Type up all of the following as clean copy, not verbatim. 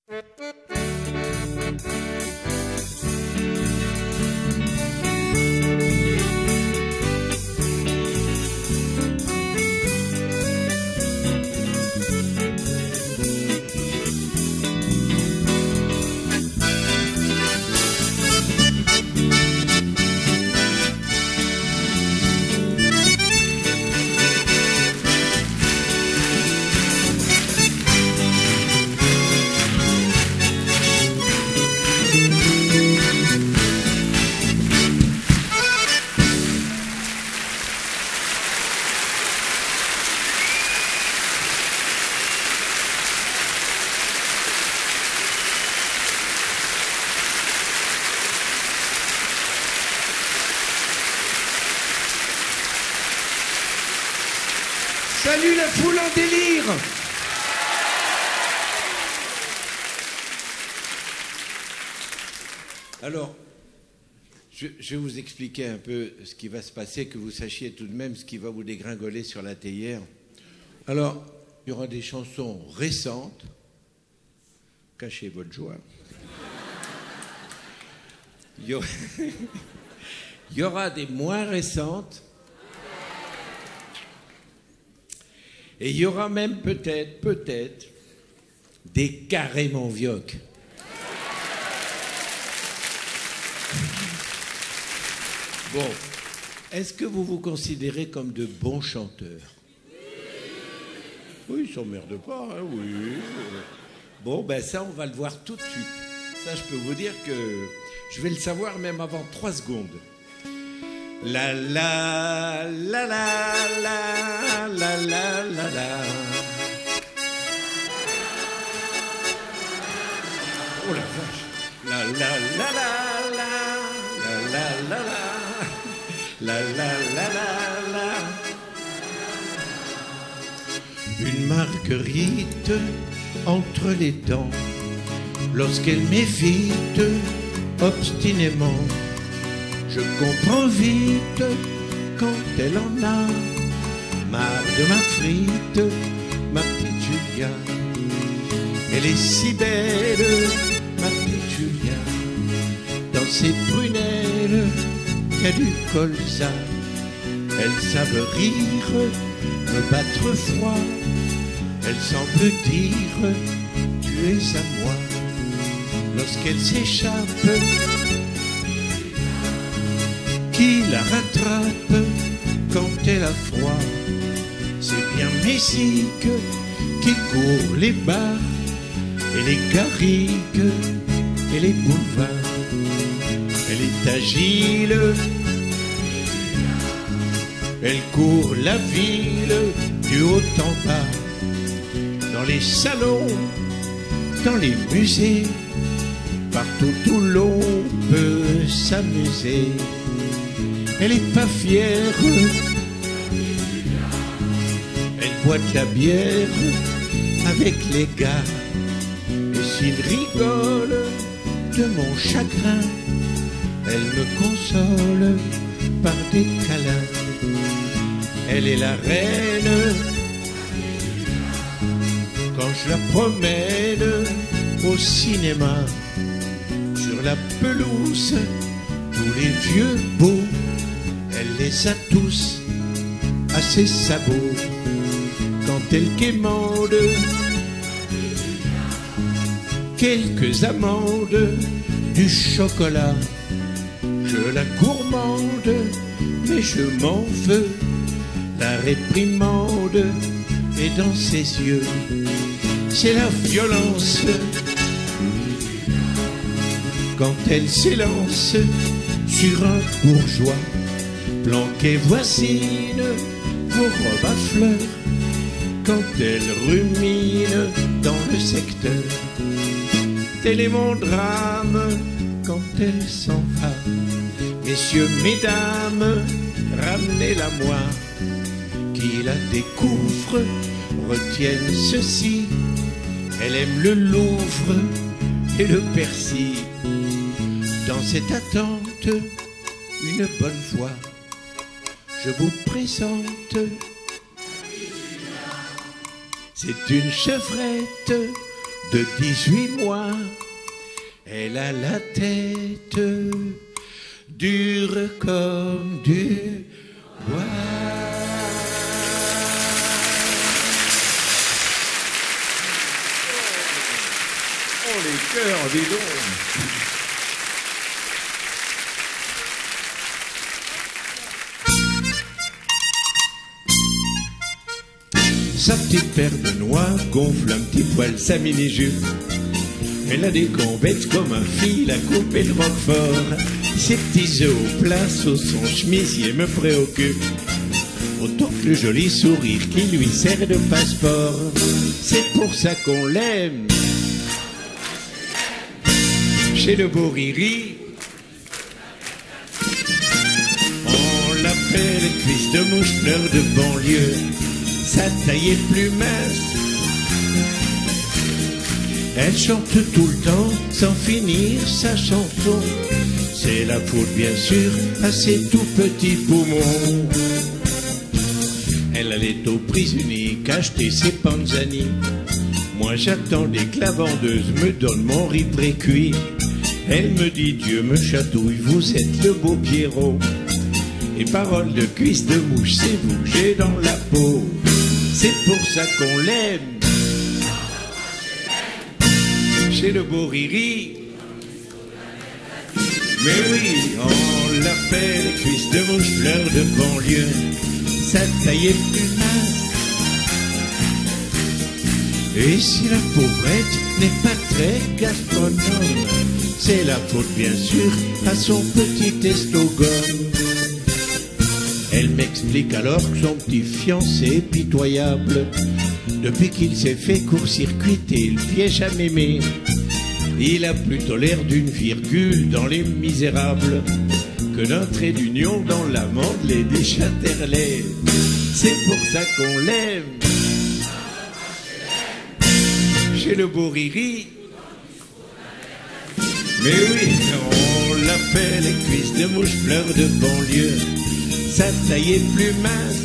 Salut la foule en délire! Alors, je vais vous expliquer un peu ce qui va se passer, que vous sachiez tout de même ce qui va vous dégringoler sur la théière. Alors, il y aura des chansons récentes. Cachez votre joie. Il y aura des moins récentes. Et il y aura même peut-être, des carrément vioques. Bon, est-ce que vous vous considérez comme de bons chanteurs? Oui, ils s'emmerdent pas, hein, oui. Bon, ben ça, on va le voir tout de suite. Ça, je peux vous dire que je vais le savoir même avant 3 secondes. La la la la la la la la la. Oh la vache. La la la la la la la la la la la la la. Une marguerite entre les dents, lorsqu'elle m'évite obstinément. Je comprends vite quand elle en a marre de ma frite, ma petite Julia. Elle est si belle, ma petite Julia. Dans ses prunelles, il y a du colza. Elles savent rire, me battre froid. Elle semble dire, tu es à moi. Lorsqu'elle s'échappe, qui la rattrape quand elle a froid. C'est bien Messique qui court les bars et les garrigues et les boulevards. Elle est agile, elle court la ville du haut en bas. Dans les salons, dans les musées, partout où l'on peut s'amuser. Elle est pas fière, elle boit de la bière avec les gars. Et s'ils rigolent de mon chagrin, elle me console par des câlins. Elle est la reine quand je la promène au cinéma. Sur la pelouse, tous les vieux beaux, elle les a tous à ses sabots. Quand elle quémande quelques amandes, du chocolat, je la gourmande, mais je m'en veux. La réprimande est dans ses yeux, c'est la violence. Quand elle s'élance sur un bourgeois, planqué voisine vos robes à fleurs, quand elle rumine dans le secteur. Tel est mon drame quand elle s'en va. Messieurs, mesdames, ramenez-la moi. Qui la découvre, retienne ceci. Elle aime le Louvre et le Percy. Dans cette attente, une bonne fois, je vous présente. C'est une chevrette de 18 mois. Elle a la tête dure comme du bois. Oh les cœurs, dis donc. Sa petite paire de noix gonfle un petit poil sa mini-jupe. Elle a des convex comme un fil à couper le roquefort. Ses petits œufs au plat sous son chemisier me préoccupent, autant que le joli sourire qui lui sert de passeport. C'est pour ça qu'on l'aime. Chez le beau Riri, on l'appelle cuisse de mouche, fleur de banlieue. Sa taille est plus mince. Elle chante tout le temps sans finir sa chanson. C'est la faute bien sûr à ses tout petits poumons. Elle allait aux prises uniques acheter ses panzani. Moi j'attendais que la vendeuse me donne mon riz précuit. Elle me dit Dieu me chatouille, vous êtes le beau Pierrot. Et parole de cuisse de mouche, c'est vous que j'ai dans la peau. C'est pour ça qu'on l'aime. Chez le beau Riri. Mais oui, on l'appelle cuisse de mouche, fleur de banlieue. Sa taille est plus mince. Et si la pauvrette n'est pas très gastronome, c'est la faute bien sûr à son petit estogone. Elle m'explique alors que son petit fiancé est pitoyable. Depuis qu'il s'est fait court-circuiter le piège à mémé, il a plutôt l'air d'une virgule dans Les Misérables que d'un trait d'union dans la Mandelée des Chatterley. C'est pour ça qu'on l'aime. Chez le beau Riri. Mais oui, on l'appelle cuisse de mouche, fleur de banlieue. Sa taille est plus mince.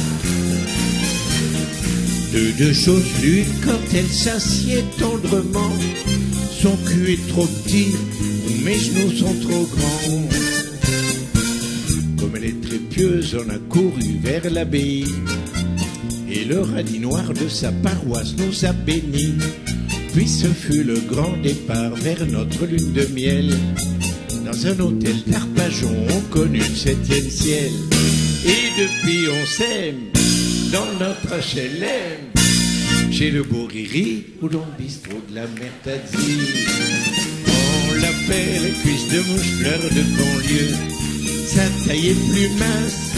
De deux choses l'une, quand elle s'assied tendrement, son cul est trop petit ou mes genoux sont trop grands. Comme elle est très pieuse, on a couru vers l'abbaye et le radis noir de sa paroisse nous a bénis. Puis ce fut le grand départ vers notre lune de miel. Dans un hôtel d'Arpajon, on connut le 7e ciel. Et depuis on s'aime dans notre HLM. Chez le beau Riri ou dans le bistrot de la Mertadzi. On l'appelle cuisse de mouche, fleur de banlieue. Sa taille est plus mince.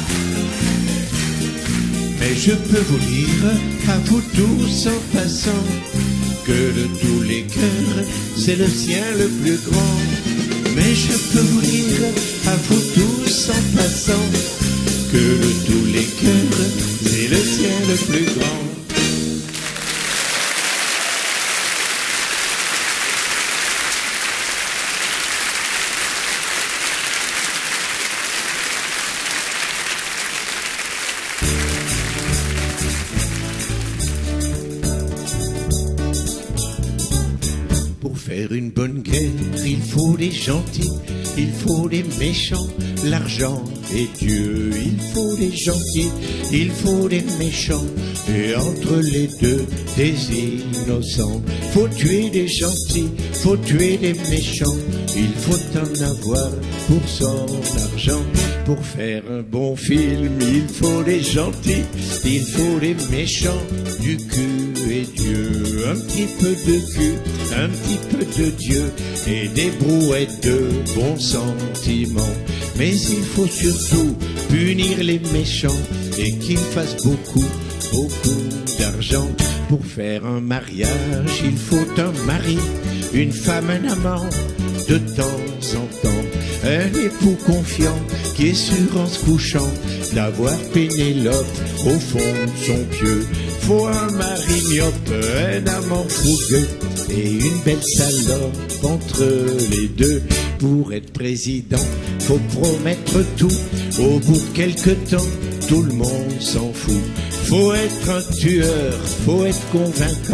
Mais je peux vous dire, à vous tous en passant, que de tous les cœurs, c'est le sien le plus grand. Mais je peux vous dire, à vous tous en passant, que de tous les cœurs, c'est le sien le plus grand. Pour faire une bonne guerre, il faut des gentils, il faut des méchants, l'argent et Dieu. Il faut des gentils, il faut des méchants, et entre les deux, des innocents. Faut tuer des gentils, faut tuer des méchants, il faut en avoir pour son argent. Pour faire un bon film, il faut des gentils, il faut des méchants, du cul et Dieu. Un petit peu de cul, un petit peu de Dieu, et des brouettes de bons sentiments. Mais il faut surtout punir les méchants, et qu'ils fassent beaucoup, beaucoup d'argent. Pour faire un mariage, il faut un mari, une femme, un amant, de temps en temps. Un époux confiant, qui est sûr en se couchant d'avoir Pénélope au fond de son pieu. Faut un mari myope, un amant fougueux, et une belle salope entre les deux. Pour être président, faut promettre tout. Au bout de quelque temps, tout le monde s'en fout. Faut être un tueur, faut être convaincant,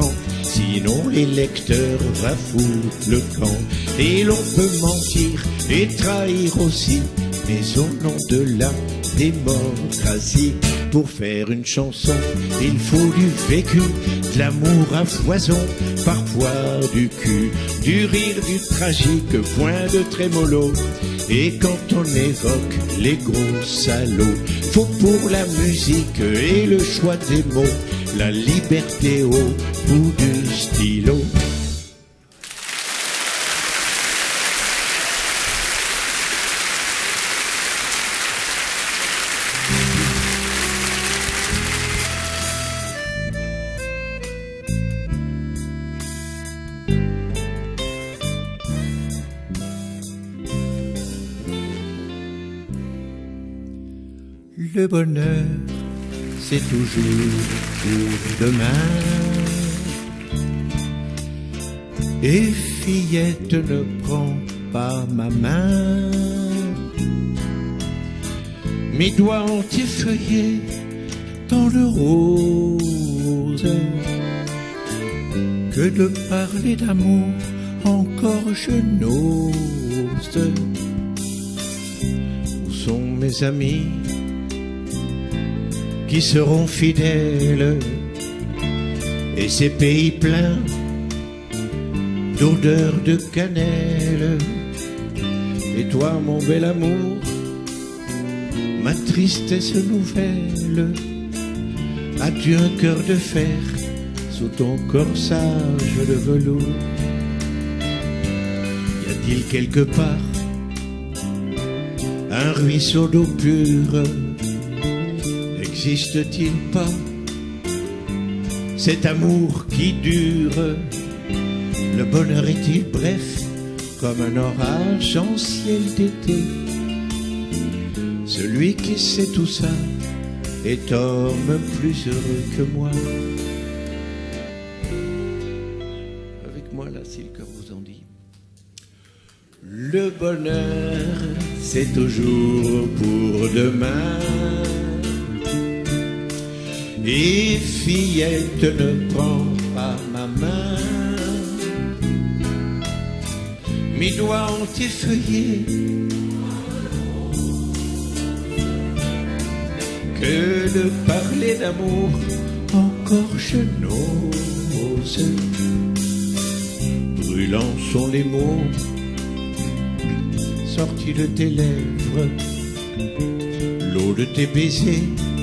Sinon les lecteurs raffoulent le camp. Et l'on peut mentir et trahir aussi, mais au nom de la démocratie. Pour faire une chanson, il faut du vécu, de l'amour à foison, parfois du cul, du rire, du tragique, point de trémolo. Et quand on évoque les gros salauds, faut pour la musique et le choix des mots, la liberté au bout du stylo. Le bonheur, c'est toujours pour demain. Et fillette, ne prends pas ma main. Mes doigts ont effeuillé dans le rose. Que de parler d'amour, encore je n'ose. Où sont mes amis qui seront fidèles, et ces pays pleins d'odeur de cannelle? Et toi, mon bel amour, ma tristesse nouvelle, as-tu un cœur de fer sous ton corsage de velours? Y a-t-il quelque part un ruisseau d'eau pure? N'existe-t-il pas cet amour qui dure? Le bonheur est-il bref comme un orage en ciel d'été? Celui qui sait tout ça est homme plus heureux que moi. Avec moi là, si le cœur vous en dit. Le bonheur, c'est toujours pour demain. Et fillette, ne prends pas ma main. Mes doigts ont effeuillé. Que de parler d'amour, encore je n'ose. Brûlants sont les mots sortis de tes lèvres. L'eau de tes baisers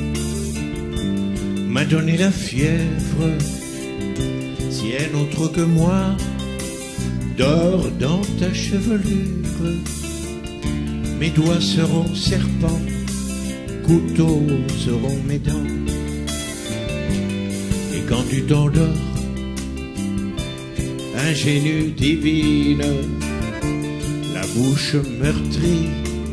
m'a donné la fièvre. Si un autre que moi dort dans ta chevelure, mes doigts seront serpents, couteaux seront mes dents. Et quand tu t'endors, ingénue divine, la bouche meurtrie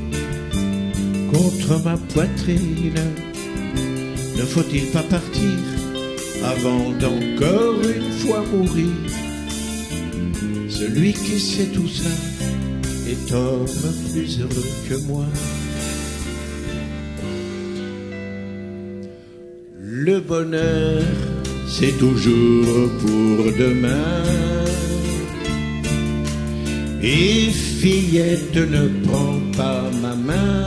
contre ma poitrine, ne faut-il pas partir avant d'encore une fois mourir? Celui qui sait tout ça est homme plus heureux que moi. Le bonheur, c'est toujours pour demain. Et fillette, ne prends pas ma main.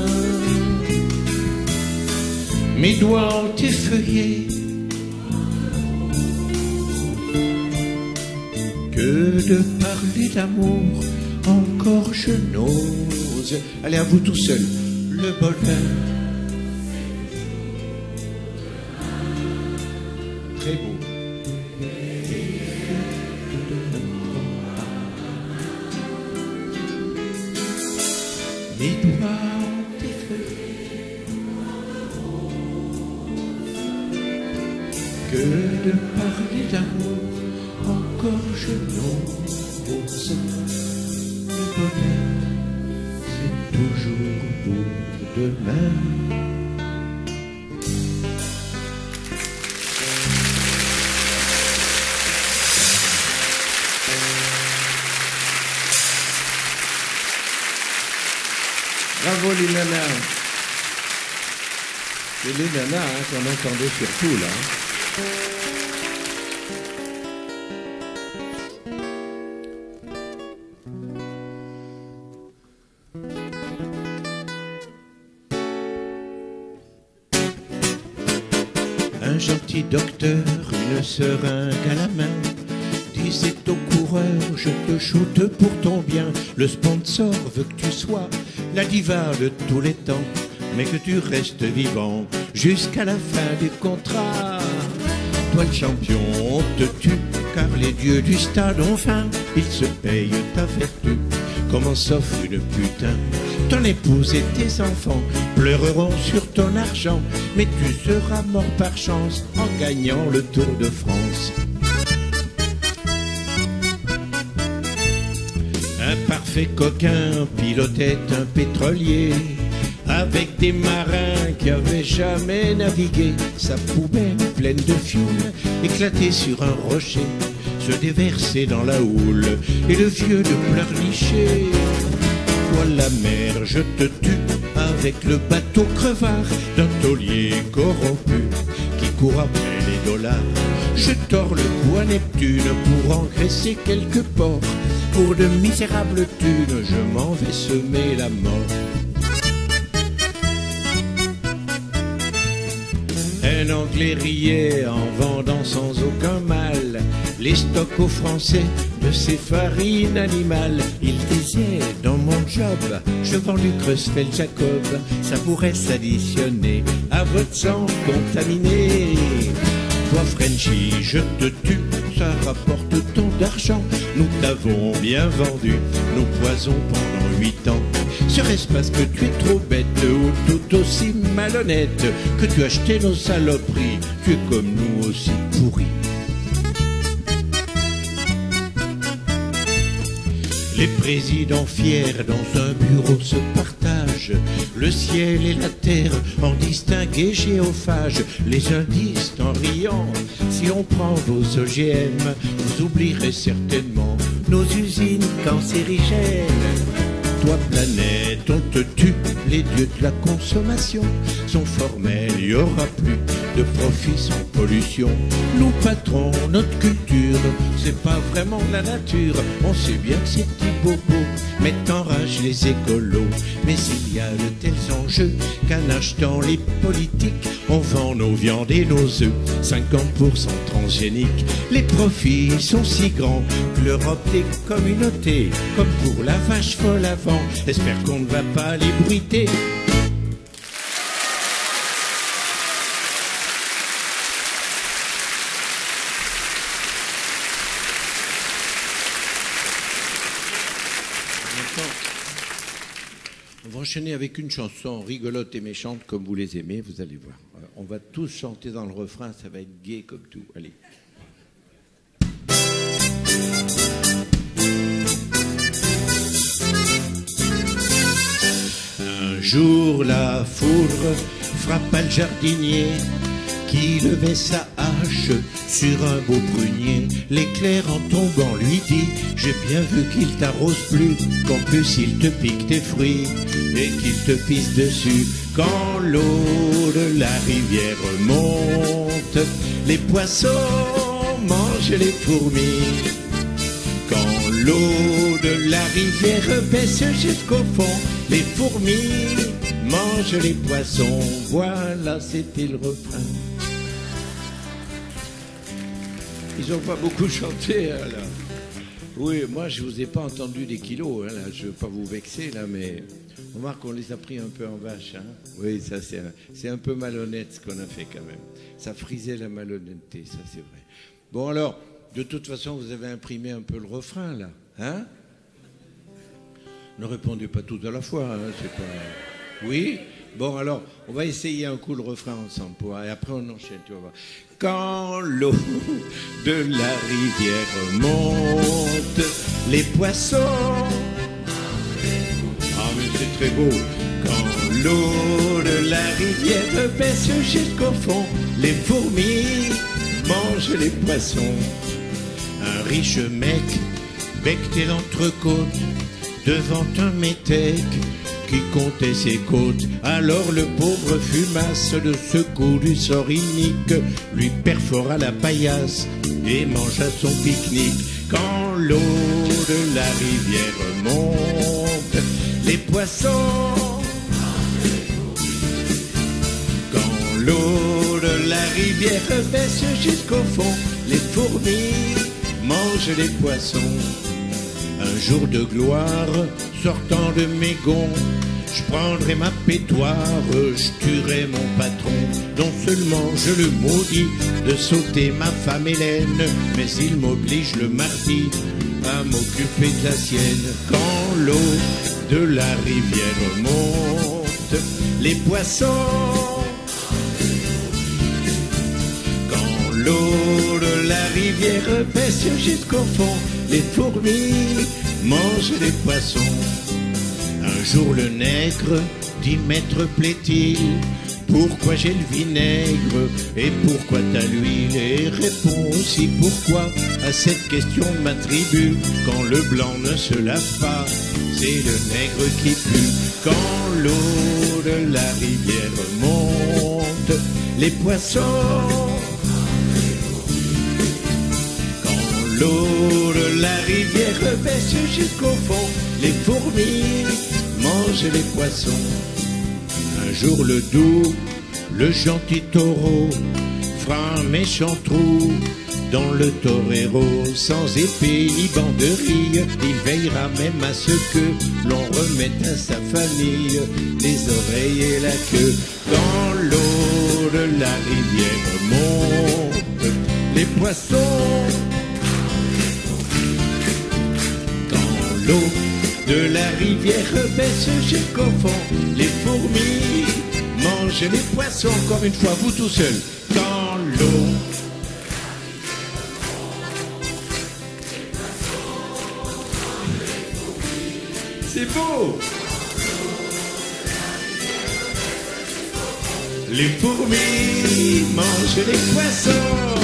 Mes doigts ont effeuillé. Que de parler d'amour, encore je n'ose. Allez, à vous tout seul. Le bonheur, très beau. Mes doigts ont effeuillé. Que de parler d'amour, encore je n'ose. Le bonheur, c'est toujours pour demain. Bravo les nanas. C'est les nanas qu'on entendait surtout là. Un gentil docteur, une seringue à la main, disait au coureur, je te shoote pour ton bien. Le sponsor veut que tu sois la diva de tous les temps, mais que tu restes vivant jusqu'à la fin du contrat. Toi le champion, on te tue, car les dieux du stade ont faim. Ils se payent ta vertu, comme on s'offre une putain. Ton épouse et tes enfants pleureront sur ton argent, mais tu seras mort par chance en gagnant le Tour de France. Un parfait coquin pilotait un pétrolier avec des marins qui avaient jamais navigué. Sa poubelle pleine de fioul éclatait sur un rocher, se déversait dans la houle et le vieux de pleurnicher. Toi la mer, je te tue avec le bateau crevard d'un taulier corrompu qui court après les dollars. Je tords le cou à Neptune pour engraisser quelques porcs. Pour de misérables thunes, je m'en vais semer la mort. Un Anglais riait en vendant sans aucun mal les stocks aux Français de ces farines animales. Il disait, dans mon job, je vends du Creutzfeldt Jacob, ça pourrait s'additionner à votre sang contaminé. Toi Frenchy, je te tue, ça rapporte tant d'argent. Nous t'avons bien vendu nos poisons pendant 8 ans. Serait-ce parce que tu es trop bête ou tout aussi malhonnête que tu achetais nos saloperies? Tu es comme nous aussi pourris. Les présidents fiers dans un bureau se partagent le ciel et la terre en distingués géophages. Les uns disent en riant, si on prend vos OGM, vous oublierez certainement nos usines cancérigènes. Toi planète, on te tue, les dieux de la consommation sont formels, il n'y aura plus de profit sans pollution. Nous patrons, notre culture, c'est pas vraiment de la nature. On sait bien que ces petits bobos mettent en rage les écolos, mais il y a de tels enjeux qu'en achetant les politiques, on vend nos viandes et nos œufs, 50% transgéniques. Les profits sont si grands que l'Europe des communautés, comme pour la vache folle avant, espère qu'on ne va pas les bruiter. On va enchaîner avec une chanson rigolote et méchante comme vous les aimez, vous allez voir. On va tous chanter dans le refrain, ça va être gai comme tout. Allez. Un jour la foudre frappa le jardinier qui levait sa hache sur un beau prunier. L'éclair en tombant lui dit, j'ai bien vu qu'il t'arrose plus, qu'en plus il te pique tes fruits et qu'il te pisse dessus. Quand l'eau de la rivière monte, les poissons mangent les fourmis. Quand l'eau de la rivière baisse jusqu'au fond, les fourmis mangent les poissons. Voilà, c'était le refrain. Ils n'ont pas beaucoup chanté, hein, là. Oui, moi, je vous ai pas entendu des kilos, hein, là. Je ne veux pas vous vexer, là, mais on remarque qu'on les a pris un peu en vache, hein. Oui, ça, c'est un peu malhonnête, ce qu'on a fait, quand même. Ça frisait la malhonnêteté, ça, c'est vrai. Bon, alors, de toute façon, vous avez imprimé un peu le refrain, là, hein? Ne répondez pas tout à la fois, hein, c'est pas... Oui? Bon, alors, on va essayer un coup le refrain ensemble, et après on enchaîne, tu vas voir. Quand l'eau de la rivière monte, les poissons... Ah, mais c'est très beau. Quand l'eau de la rivière baisse jusqu'au fond, les fourmis mangent les poissons. Un riche mec becquetait l'entrecôte devant un métèque qui comptait ses côtes. Alors le pauvre fumasse de ce coup du sort inique lui perfora la paillasse et mangea son pique-nique. Quand l'eau de la rivière monte, les poissons. Quand l'eau de la rivière baisse jusqu'au fond. Les fourmis mangent les poissons. Un jour de gloire, sortant de mes gonds, je prendrai ma pétoire, je tuerai mon patron. Non seulement je le maudis de sauter ma femme Hélène, mais il m'oblige le mardi à m'occuper de la sienne. Quand l'eau de la rivière monte, les poissons. Quand l'eau de la rivière baisse jusqu'au fond, les fourmis mangent les poissons. Un jour le nègre dit: maître plaît-il, pourquoi j'ai le vinaigre et pourquoi t'as l'huile? Et répond aussi pourquoi à cette question de ma tribu. Quand le blanc ne se lave pas, c'est le nègre qui pue. Quand l'eau de la rivière monte, les poissons. Quand l'eau de la rivière baisse jusqu'au fond, les fourmis mangent les poissons. Un jour le doux, le gentil taureau fera un méchant trou dans le torero. Sans épée ni banderille, il veillera même à ce que l'on remette à sa famille les oreilles et la queue. Quand l'eau de la rivière monte, les poissons. Quand l'eau de la rivière baisse jusqu'au fond, les fourmis mangent les poissons. Encore une fois, vous tout seul. Quand l'eau. C'est beau. Les fourmis mangent les poissons.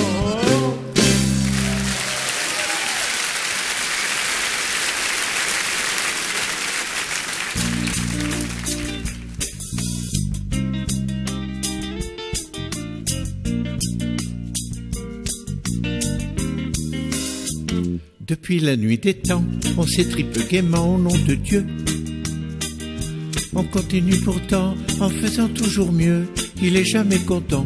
Depuis la nuit des temps, on s'étripe gaiement au nom de Dieu. On continue pourtant en faisant toujours mieux, il est jamais content.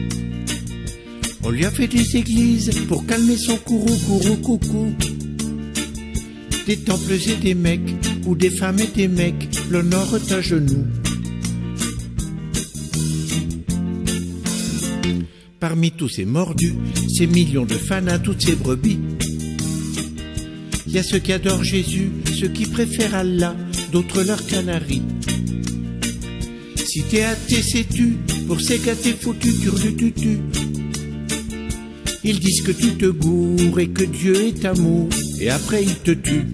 On lui a fait des églises pour calmer son courroux, coucou. Des temples et des mecs, où des femmes et des mecs l'honorent à genoux. Parmi tous ces mordus, ces millions de fanas, toutes ces brebis, il y a ceux qui adorent Jésus, ceux qui préfèrent Allah, d'autres leurs canaries. Si t'es athée, sais-tu, pour ces gars t'es foutu, tutu. Ils disent que tu te gourres et que Dieu est amour, et après ils te tuent.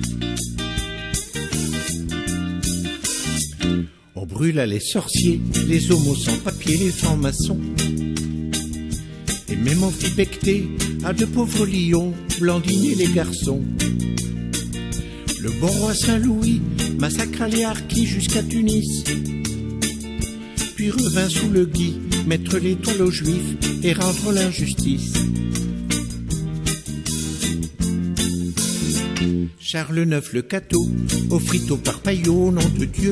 On brûla les sorciers, les homos sans papier, les francs-maçons. Et même on fit becter à de pauvres lions, blandiner les garçons. Le bon roi Saint-Louis massacra les harkis jusqu'à Tunis, puis revint sous le gui, mettre l'étoile aux juifs et rendre l'injustice. Charles IX le cateau offrit au parpaillot au nom de Dieu.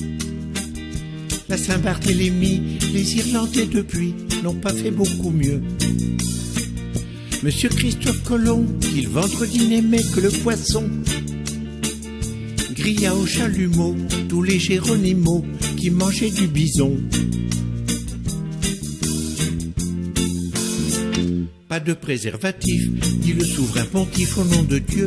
La Saint-Barthélemy, les Irlandais depuis n'ont pas fait beaucoup mieux. Monsieur Christophe Colomb, qui le vendredi n'aimait que le poisson, grilla au chalumeau tous les Géronimaux qui mangeaient du bison. Pas de préservatif, dit le souverain pontife au nom de Dieu.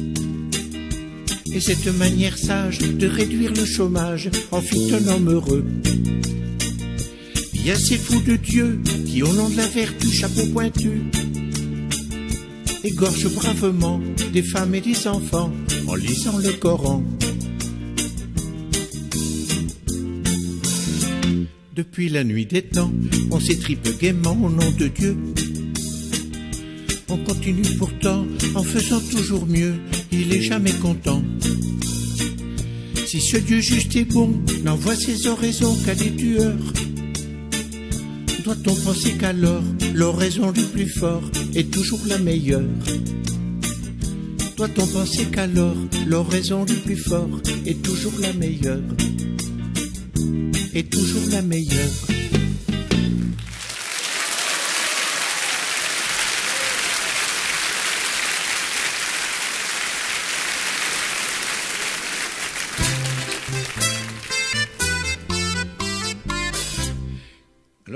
Et cette manière sage de réduire le chômage en fit un homme heureux. Il y a ces fous de Dieu qui, au nom de la vertu, chapeau pointu, égorgent bravement des femmes et des enfants en lisant le Coran. Depuis la nuit des temps, on s'étripe gaiement au nom de Dieu. On continue pourtant en faisant toujours mieux, il est jamais content. Si ce Dieu juste est bon, n'envoie ses oraisons qu'à des tueurs, doit-on penser qu'alors l'oraison du plus fort est toujours la meilleure? Doit-on penser qu'alors l'oraison du plus fort est toujours la meilleure? Est toujours la meilleure.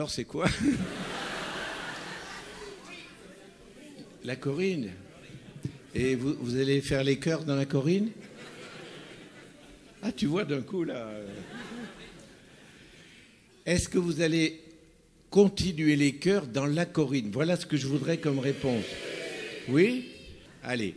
Alors, c'est quoi? La Corinne. Et vous allez faire les chœurs dans la Corinne? Ah, tu vois d'un coup, là. Est-ce que vous allez continuer les chœurs dans la Corinne? Voilà ce que je voudrais comme réponse. Oui? Allez.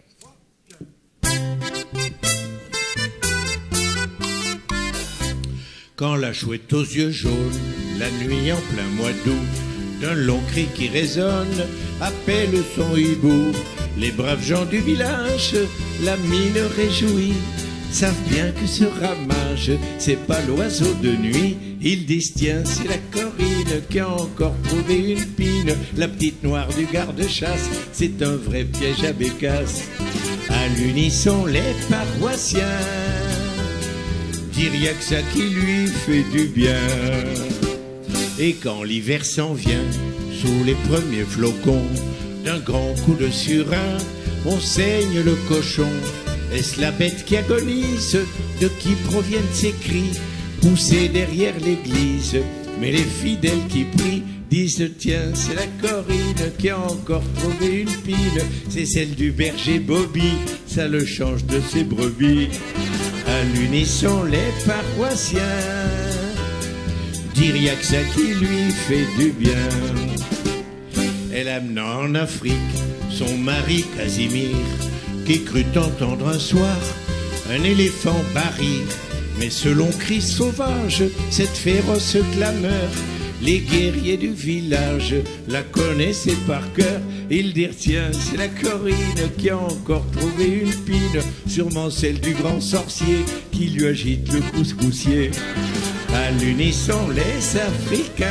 Quand la chouette aux yeux jaunes, la nuit en plein mois d'août, d'un long cri qui résonne, appelle son hibou. Les braves gens du village, la mine réjouie, savent bien que ce ramage, c'est pas l'oiseau de nuit. Ils disent tiens, c'est la Corinne qui a encore trouvé une pine. La petite noire du garde-chasse, c'est un vrai piège à bécasse. À l'unisson les paroissiens disent rien que ça qui lui fait du bien. Et quand l'hiver s'en vient, sous les premiers flocons, d'un grand coup de surin, on saigne le cochon. Est-ce la bête qui agonise? De qui proviennent ces cris poussés derrière l'église? Mais les fidèles qui prient disent tiens, c'est la Corinne qui a encore trouvé une pine. C'est celle du berger Bobby, ça le change de ses brebis. À l'unisson les paroissiens disent rien que ça qui lui fait du bien. Elle amena en Afrique son mari Casimir, qui crut entendre un soir un éléphant barrir. Mais selon cri sauvage, cette féroce clameur, les guerriers du village la connaissaient par cœur. Ils dirent tiens, c'est la Corinne qui a encore trouvé une pine, sûrement celle du grand sorcier qui lui agite le couscoussier. À l'unisson les Africains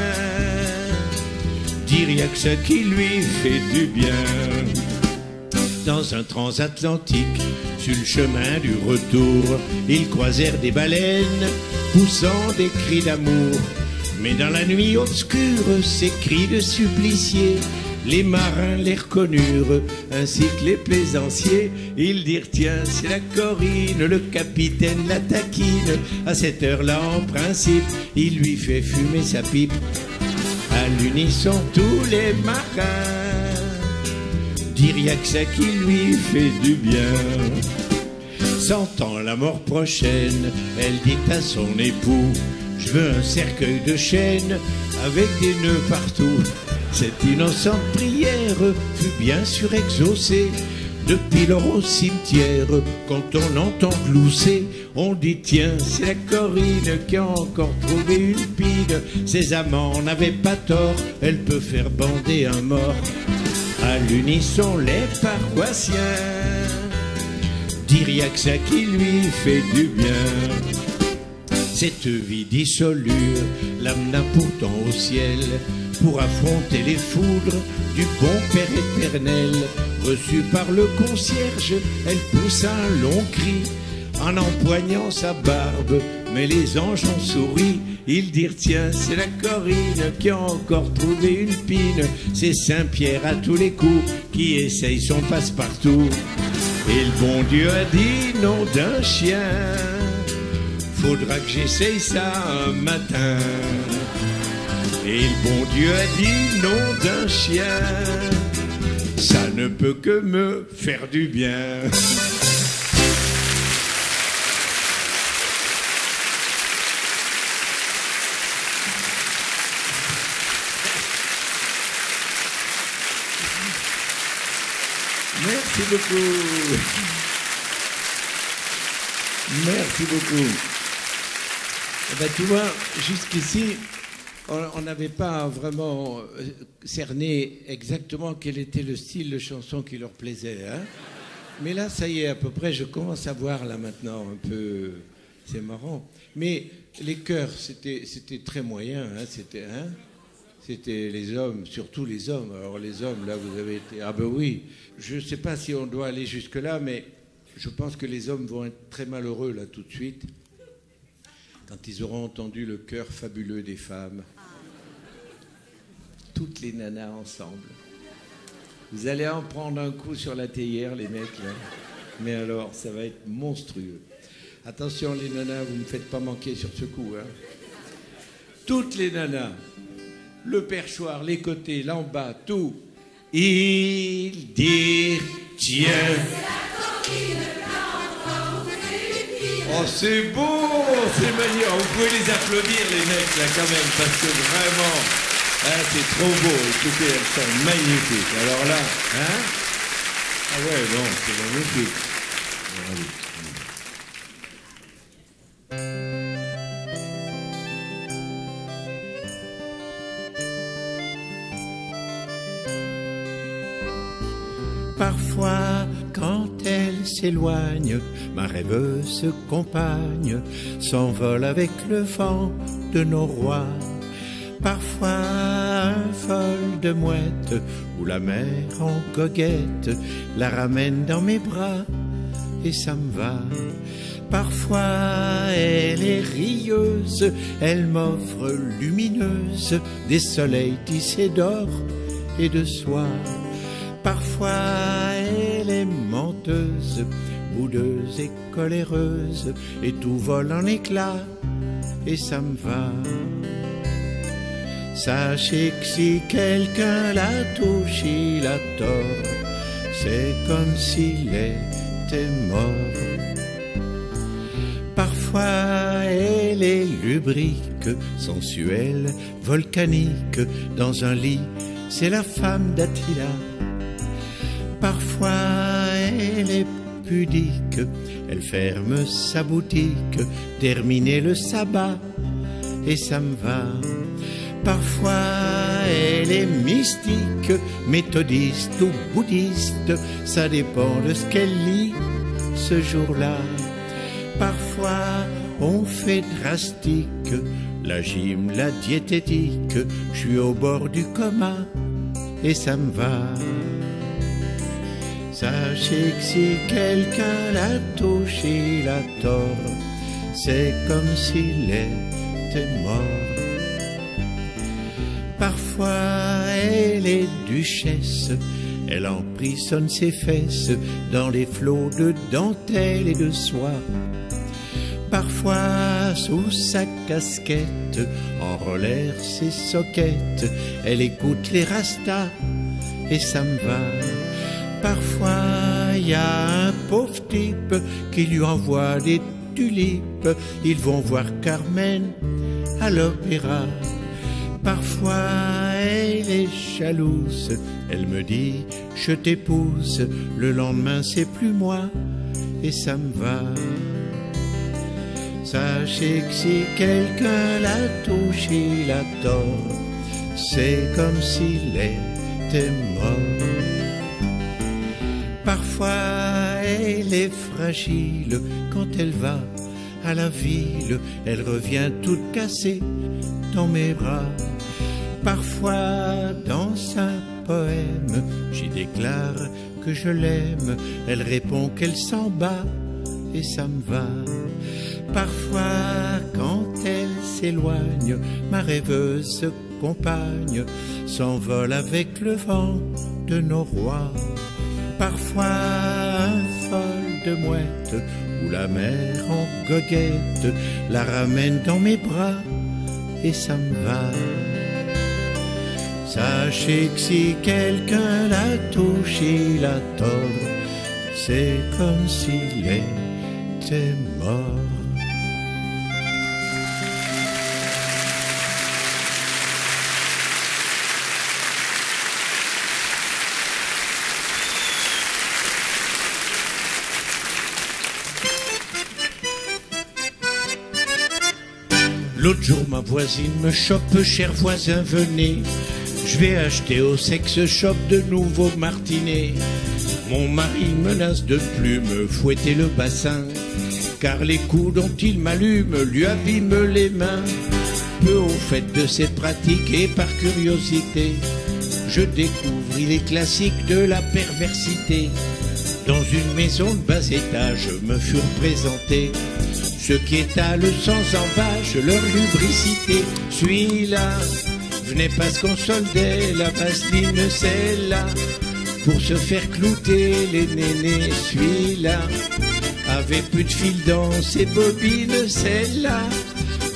disent rien que ça qui lui fait du bien. Dans un transatlantique, sur le chemin du retour, ils croisèrent des baleines poussant des cris d'amour. Mais dans la nuit obscure, ces cris de suppliciés, les marins les reconnurent, ainsi que les plaisanciers. Ils dirent tiens, c'est la Corinne, le capitaine la taquine. À cette heure-là, en principe, il lui fait fumer sa pipe. À l'unisson, tous les marins disent rien que ça qui lui fait du bien. Sentant la mort prochaine, elle dit à son époux je veux un cercueil de chêne avec des nœuds partout. Cette innocente prière fut bien sûr exaucée. Depuis lors au cimetière, quand on entend glousser, on dit tiens, c'est la Corinne qui a encore trouvé une pine. Ses amants n'avaient pas tort, elle peut faire bander un mort. À l'unisson les paroissiens disent rien que ça qui lui fait du bien. Cette vie dissolue l'amena pourtant au ciel pour affronter les foudres du bon Père éternel. Reçue par le concierge, elle poussa un long cri en empoignant sa barbe, mais les anges ont souri. Ils dirent tiens, c'est la Corinne qui a encore trouvé une pine. C'est Saint-Pierre à tous les coups qui essaye son passe-partout. Et le bon Dieu a dit nom d'un chien, faudra que j'essaye ça un matin. Et le bon Dieu a dit nom d'un chien, ça ne peut que me faire du bien. Merci beaucoup. Merci beaucoup. Eh ben, tu vois, jusqu'ici, on n'avait pas vraiment cerné exactement quel était le style de chanson qui leur plaisait. Hein. Mais là, ça y est, à peu près, je commence à voir là maintenant un peu... C'est marrant. Mais les chœurs, c'était très moyen. Hein, c'était les hommes, surtout les hommes. Alors les hommes, là, vous avez été... Ah ben oui, je ne sais pas si on doit aller jusque-là, mais je pense que les hommes vont être très malheureux, là, tout de suite, quand ils auront entendu le chœur fabuleux des femmes. Toutes les nanas ensemble. Vous allez en prendre un coup sur la théière, les mecs, là. Mais alors, ça va être monstrueux. Attention, les nanas, vous ne me faites pas manquer sur ce coup. Hein. Toutes les nanas, le perchoir, les côtés, l'en bas, tout. Ils dirent tiens. Oh, c'est beau, c'est magnifique. Vous pouvez les applaudir, les mecs, là, quand même, parce que vraiment, hein, c'est trop beau. Écoutez, elles sont magnifiques. Alors là, hein? Ah ouais, non, c'est magnifique. Parfois, quand elle s'éloigne, ma rêveuse compagne s'envole avec le vent de nos rois. Parfois, un vol de mouette ou la mer en goguette la ramène dans mes bras et ça me va. Parfois, elle est rieuse, elle m'offre lumineuse des soleils tissés d'or et de soie. Parfois, elle est menteuse, boudeuse et coléreuse, et tout vole en éclats, et ça me va. Sachez que si quelqu'un la touche, il a tort, c'est comme s'il était mort. Parfois, elle est lubrique, sensuelle, volcanique, dans un lit, c'est la femme d'Attila. Parfois elle est pudique, elle ferme sa boutique, terminer le sabbat, et ça me va. Parfois elle est mystique, méthodiste ou bouddhiste, ça dépend de ce qu'elle lit ce jour-là. Parfois on fait drastique, la gym, la diététique, je suis au bord du coma, et ça me va. Sachez que si quelqu'un la touche, il a tort, c'est comme s'il était mort. Parfois elle est duchesse, elle emprisonne ses fesses dans les flots de dentelle et de soie. Parfois sous sa casquette, en roller ses soquettes, elle écoute les rastas et ça me va. Parfois, il y a un pauvre type qui lui envoie des tulipes. Ils vont voir Carmen à l'opéra. Parfois, elle est jalouse. Elle me dit, je t'épouse. Le lendemain, c'est plus moi et ça me va. Sachez que si quelqu'un la touche, il a tort. C'est comme s'il était mort. Parfois elle est fragile, quand elle va à la ville, elle revient toute cassée dans mes bras. Parfois dans un poème, j'y déclare que je l'aime, elle répond qu'elle s'en bat et ça me va. Parfois quand elle s'éloigne, ma rêveuse compagne s'envole avec le vent de nos rois. Parfois un vol de mouette ou la mer en goguette la ramène dans mes bras et ça me va. Sachez que si quelqu'un la touche, il a tort, c'est comme s'il était mort. L'autre jour ma voisine me chope, cher voisin venez, je vais acheter au sex shop de nouveaux martinets. Mon mari menace de ne plus me fouetter le bassin, car les coups dont il m'allume lui abîment les mains. Peu au fait de ces pratiques et par curiosité, je découvre les classiques de la perversité. Dans une maison de bas étage me furent présentés ceux qui étalent sans embâche leur lubricité. Celui-là venait parce qu'on soldait la vaseline, celle-là pour se faire clouter les nénés. Celui-là avait plus de fil dans ses bobines, celle-là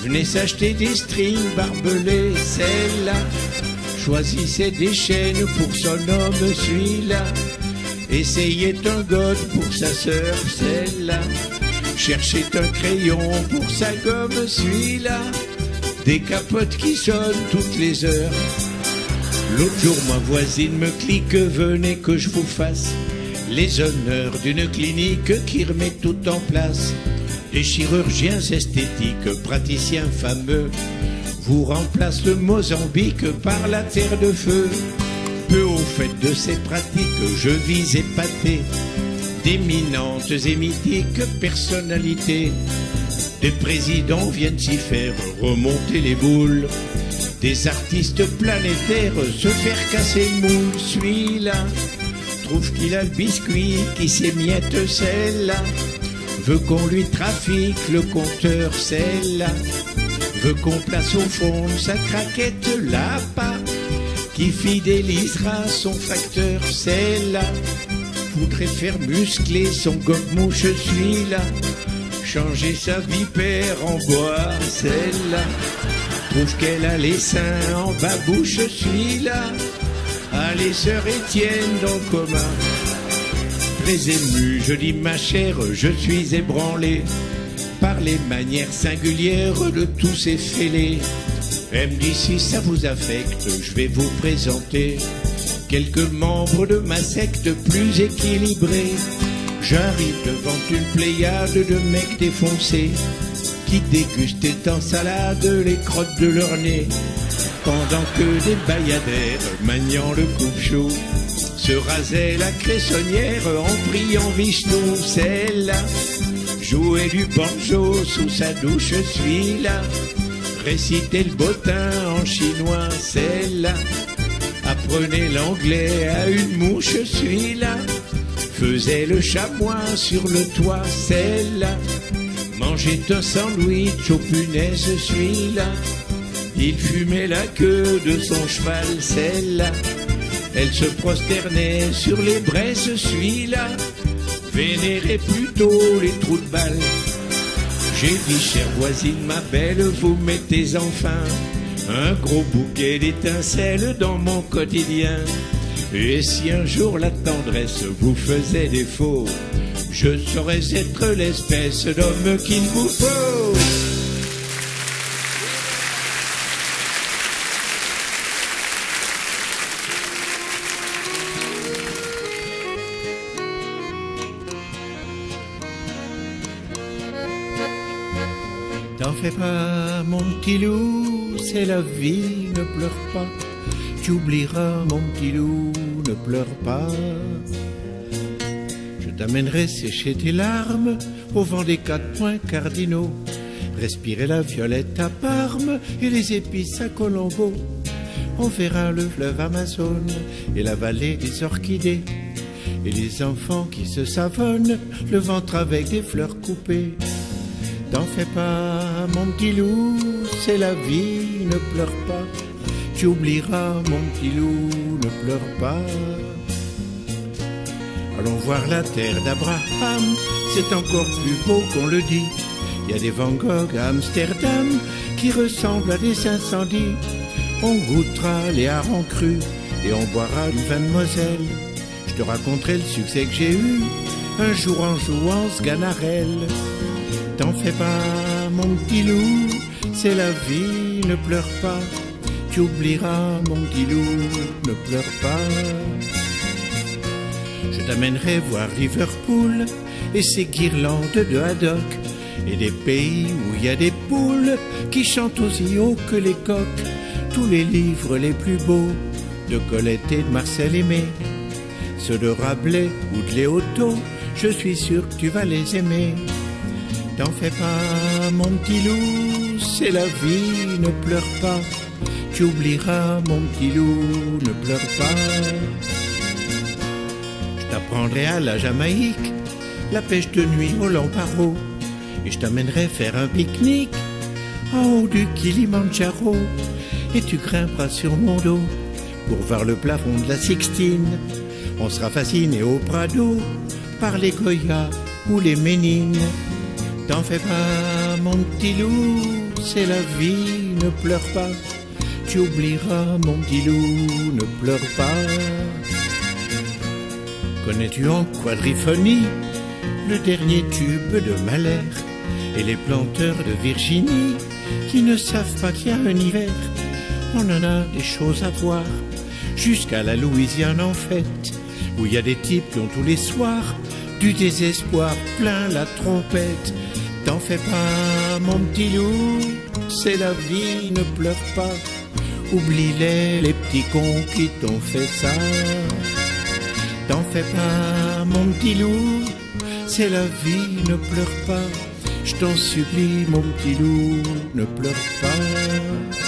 venait s'acheter des strings barbelés, celle-là choisissait des chaînes pour son homme, celui-là essayait un god pour sa sœur, celle-là cherchait un crayon pour sa gomme, celui-là des capotes qui sonnent toutes les heures. L'autre jour, ma voisine me clique, venez que je vous fasse les honneurs d'une clinique qui remet tout en place. Des chirurgiens esthétiques, praticiens fameux, vous remplacent le Mozambique par la terre de feu. Peu au fait de ces pratiques, je vis épater d'éminentes et mythiques personnalités. Des présidents viennent s'y faire remonter les boules, des artistes planétaires se faire casser le moule. Celui-là trouve qu'il a le biscuit qui s'émiette, celle-là veut qu'on lui trafique le compteur, celle-là veut qu'on place au fond sa craquette, là-bas qui fidélisera son facteur, celle-là voudrait faire muscler son gobe-mouche, celui-là changer sa vipère en bois, celle-là trouve qu'elle a les seins en babouche, celui-là a les sœurs Étienne dans le coma. Très ému, je dis ma chère, je suis ébranlé par les manières singulières de tous ces fêlés. Elle me dit si ça vous affecte, je vais vous présenter quelques membres de ma secte plus équilibrés. J'arrive devant une pléiade de mecs défoncés qui dégustaient en salade les crottes de leur nez, pendant que des bayadères maniant le coupe-chou se rasaient la cressonnière en priant Vishnou. Celle-là jouait du banjo sous sa douche, celui-là récitait le bottin en chinois, celle-là apprenait l'anglais à une mouche, celui-là faisait le chamois sur le toit, celle-là mangeait un sandwich aux punaises, celui-là il fumait la queue de son cheval, celle-là elle se prosternait sur les braises, celui-là vénérait plutôt les trous de balles. J'ai dit, chère voisine, ma belle, vous mettez enfin un gros bouquet d'étincelles dans mon quotidien. Et si un jour la tendresse vous faisait défaut, je saurais être l'espèce d'homme qu'il vous faut. T'en fais pas, mon petit loup, c'est la vie, ne pleure pas. Tu oublieras, mon petit loup, ne pleure pas. Je t'amènerai sécher tes larmes au vent des 4 points cardinaux. Respirer la violette à Parme et les épices à Colombo. On verra le fleuve Amazon et la vallée des orchidées. Et les enfants qui se savonnent le ventre avec des fleurs coupées. T'en fais pas, mon petit loup, c'est la vie, ne pleure pas. Tu oublieras, mon petit loup, ne pleure pas. Allons voir la terre d'Abraham, c'est encore plus beau qu'on le dit. Il y a des Van Gogh à Amsterdam qui ressemblent à des incendies. On goûtera les harengs crus et on boira du vin de Moselle. Je te raconterai le succès que j'ai eu un jour en jouant Sganarelle. T'en fais pas, mon petit loup, c'est la vie, ne pleure pas. Tu oublieras, mon petit loup, ne pleure pas. Je t'amènerai voir Liverpool et ses guirlandes de haddock. Et des pays où il y a des poules qui chantent aussi haut que les coqs. Tous les livres les plus beaux de Colette et de Marcel Aimé, ceux de Rabelais ou de Léoto, je suis sûr que tu vas les aimer. T'en fais pas, mon petit loup, c'est la vie, ne pleure pas. Tu oublieras, mon petit loup, ne pleure pas. Je t'apprendrai à la Jamaïque la pêche de nuit au Lamparo. Et je t'amènerai faire un pique-nique en haut du Kilimandjaro. Et tu grimperas sur mon dos pour voir le plafond de la Sixtine. On sera fasciné au Prado par les Goya ou les Ménines. T'en fais pas, mon petit loup, c'est la vie, ne pleure pas. Tu oublieras mon petit loup, ne pleure pas. Connais-tu en quadriphonie le dernier tube de Mahler et les planteurs de Virginie qui ne savent pas qu'il y a un hiver? On en a des choses à voir, jusqu'à la Louisiane en fête, où il y a des types qui ont tous les soirs du désespoir plein la trompette. T'en fais pas mon petit loup, c'est la vie, ne pleure pas. Oublie-les, les petits cons qui t'ont fait ça. T'en fais pas mon petit loup, c'est la vie, ne pleure pas. Je t'en supplie mon petit loup, ne pleure pas.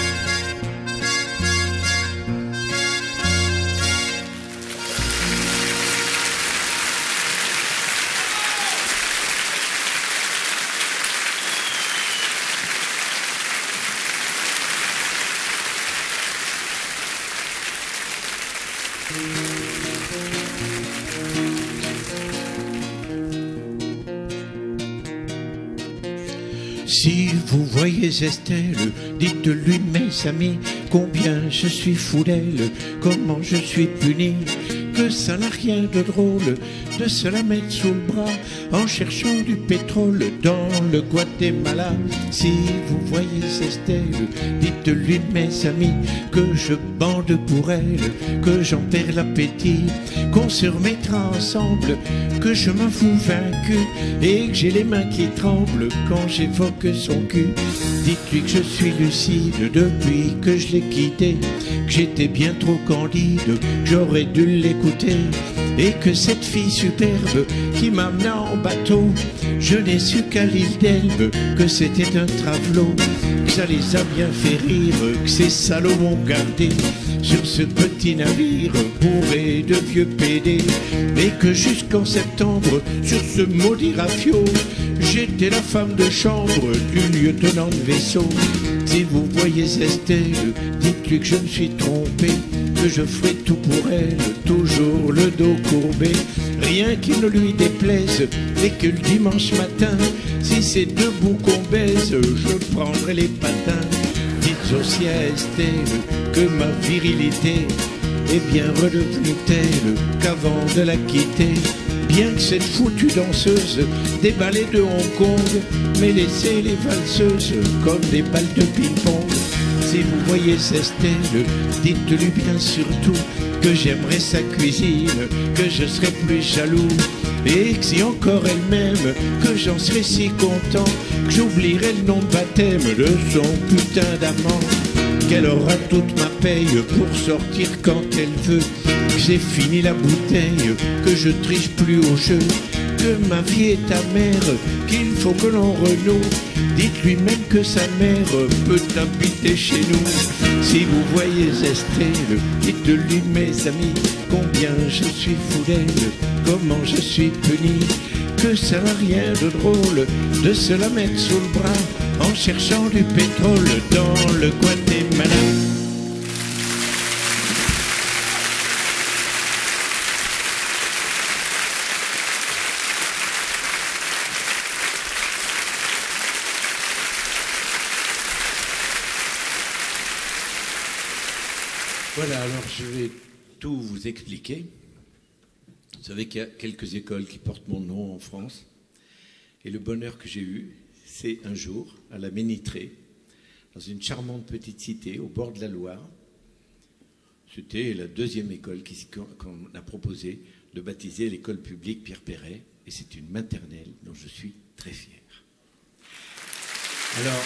Si vous voyez Estelle, dites-lui mes amis combien je suis fou d'elle, comment je suis puni, que ça n'a rien de drôle de se la mettre sous le bras en cherchant du pétrole dans le Guatemala. Si vous voyez Estelle, dites-lui mes amis que je bande pour elle, que j'en perds l'appétit, qu'on se remettra ensemble, que je m'avoue vaincu et que j'ai les mains qui tremblent quand j'évoque son cul. Dites-lui que je suis lucide depuis que je l'ai quitté, que j'étais bien trop candide, que j'aurais dû l'écouter, et que cette fille superbe qui m'amena en bateau, je n'ai su qu'à l'île d'Elbe que c'était un travelot, que ça les a bien fait rire, que ces salauds m'ont gardé sur ce petit navire bourré de vieux pédés, et que jusqu'en septembre, sur ce maudit rafio, j'étais la femme de chambre du lieutenant de vaisseau. Si vous voyez Estelle, dites-lui que je me suis trompé, que je ferai tout pour elle, toujours le dos courbé, rien qui ne lui déplaise, et que le dimanche matin, si c'est debout qu'on baise, je prendrai les patins. Dites aussi à Estelle que ma virilité est bien redevenue telle qu'avant de la quitter, bien que cette foutue danseuse déballée de Hong Kong m'ait laissé les valseuses comme des balles de ping-pong. Si vous voyez Estelle, dites-lui bien surtout que j'aimerais sa cuisine, que je serais plus jaloux, et que si encore elle m'aime, que j'en serais si content, que j'oublierais le nom de baptême de son putain d'amant, qu'elle aura toute ma paye pour sortir quand elle veut, que j'ai fini la bouteille, que je triche plus au jeu, que ma vie est amère, qu'il faut que l'on renoue. Dites-lui même que sa mère peut habiter chez nous. Si vous voyez Estelle, dites-lui mes amis combien je suis fou d'elle, comment je suis puni, que ça n'a rien de drôle de se la mettre sous le bras en cherchant du pétrole dans le Guatemala. Voilà, alors je vais tout vous expliquer. Vous savez qu'il y a quelques écoles qui portent mon nom en France. Et le bonheur que j'ai eu, c'est un jour, à la Ménitrée, dans une charmante petite cité au bord de la Loire. C'était la deuxième école qu'on a proposé de baptiser l'école publique Pierre Perret. Et c'est une maternelle dont je suis très fier. Alors,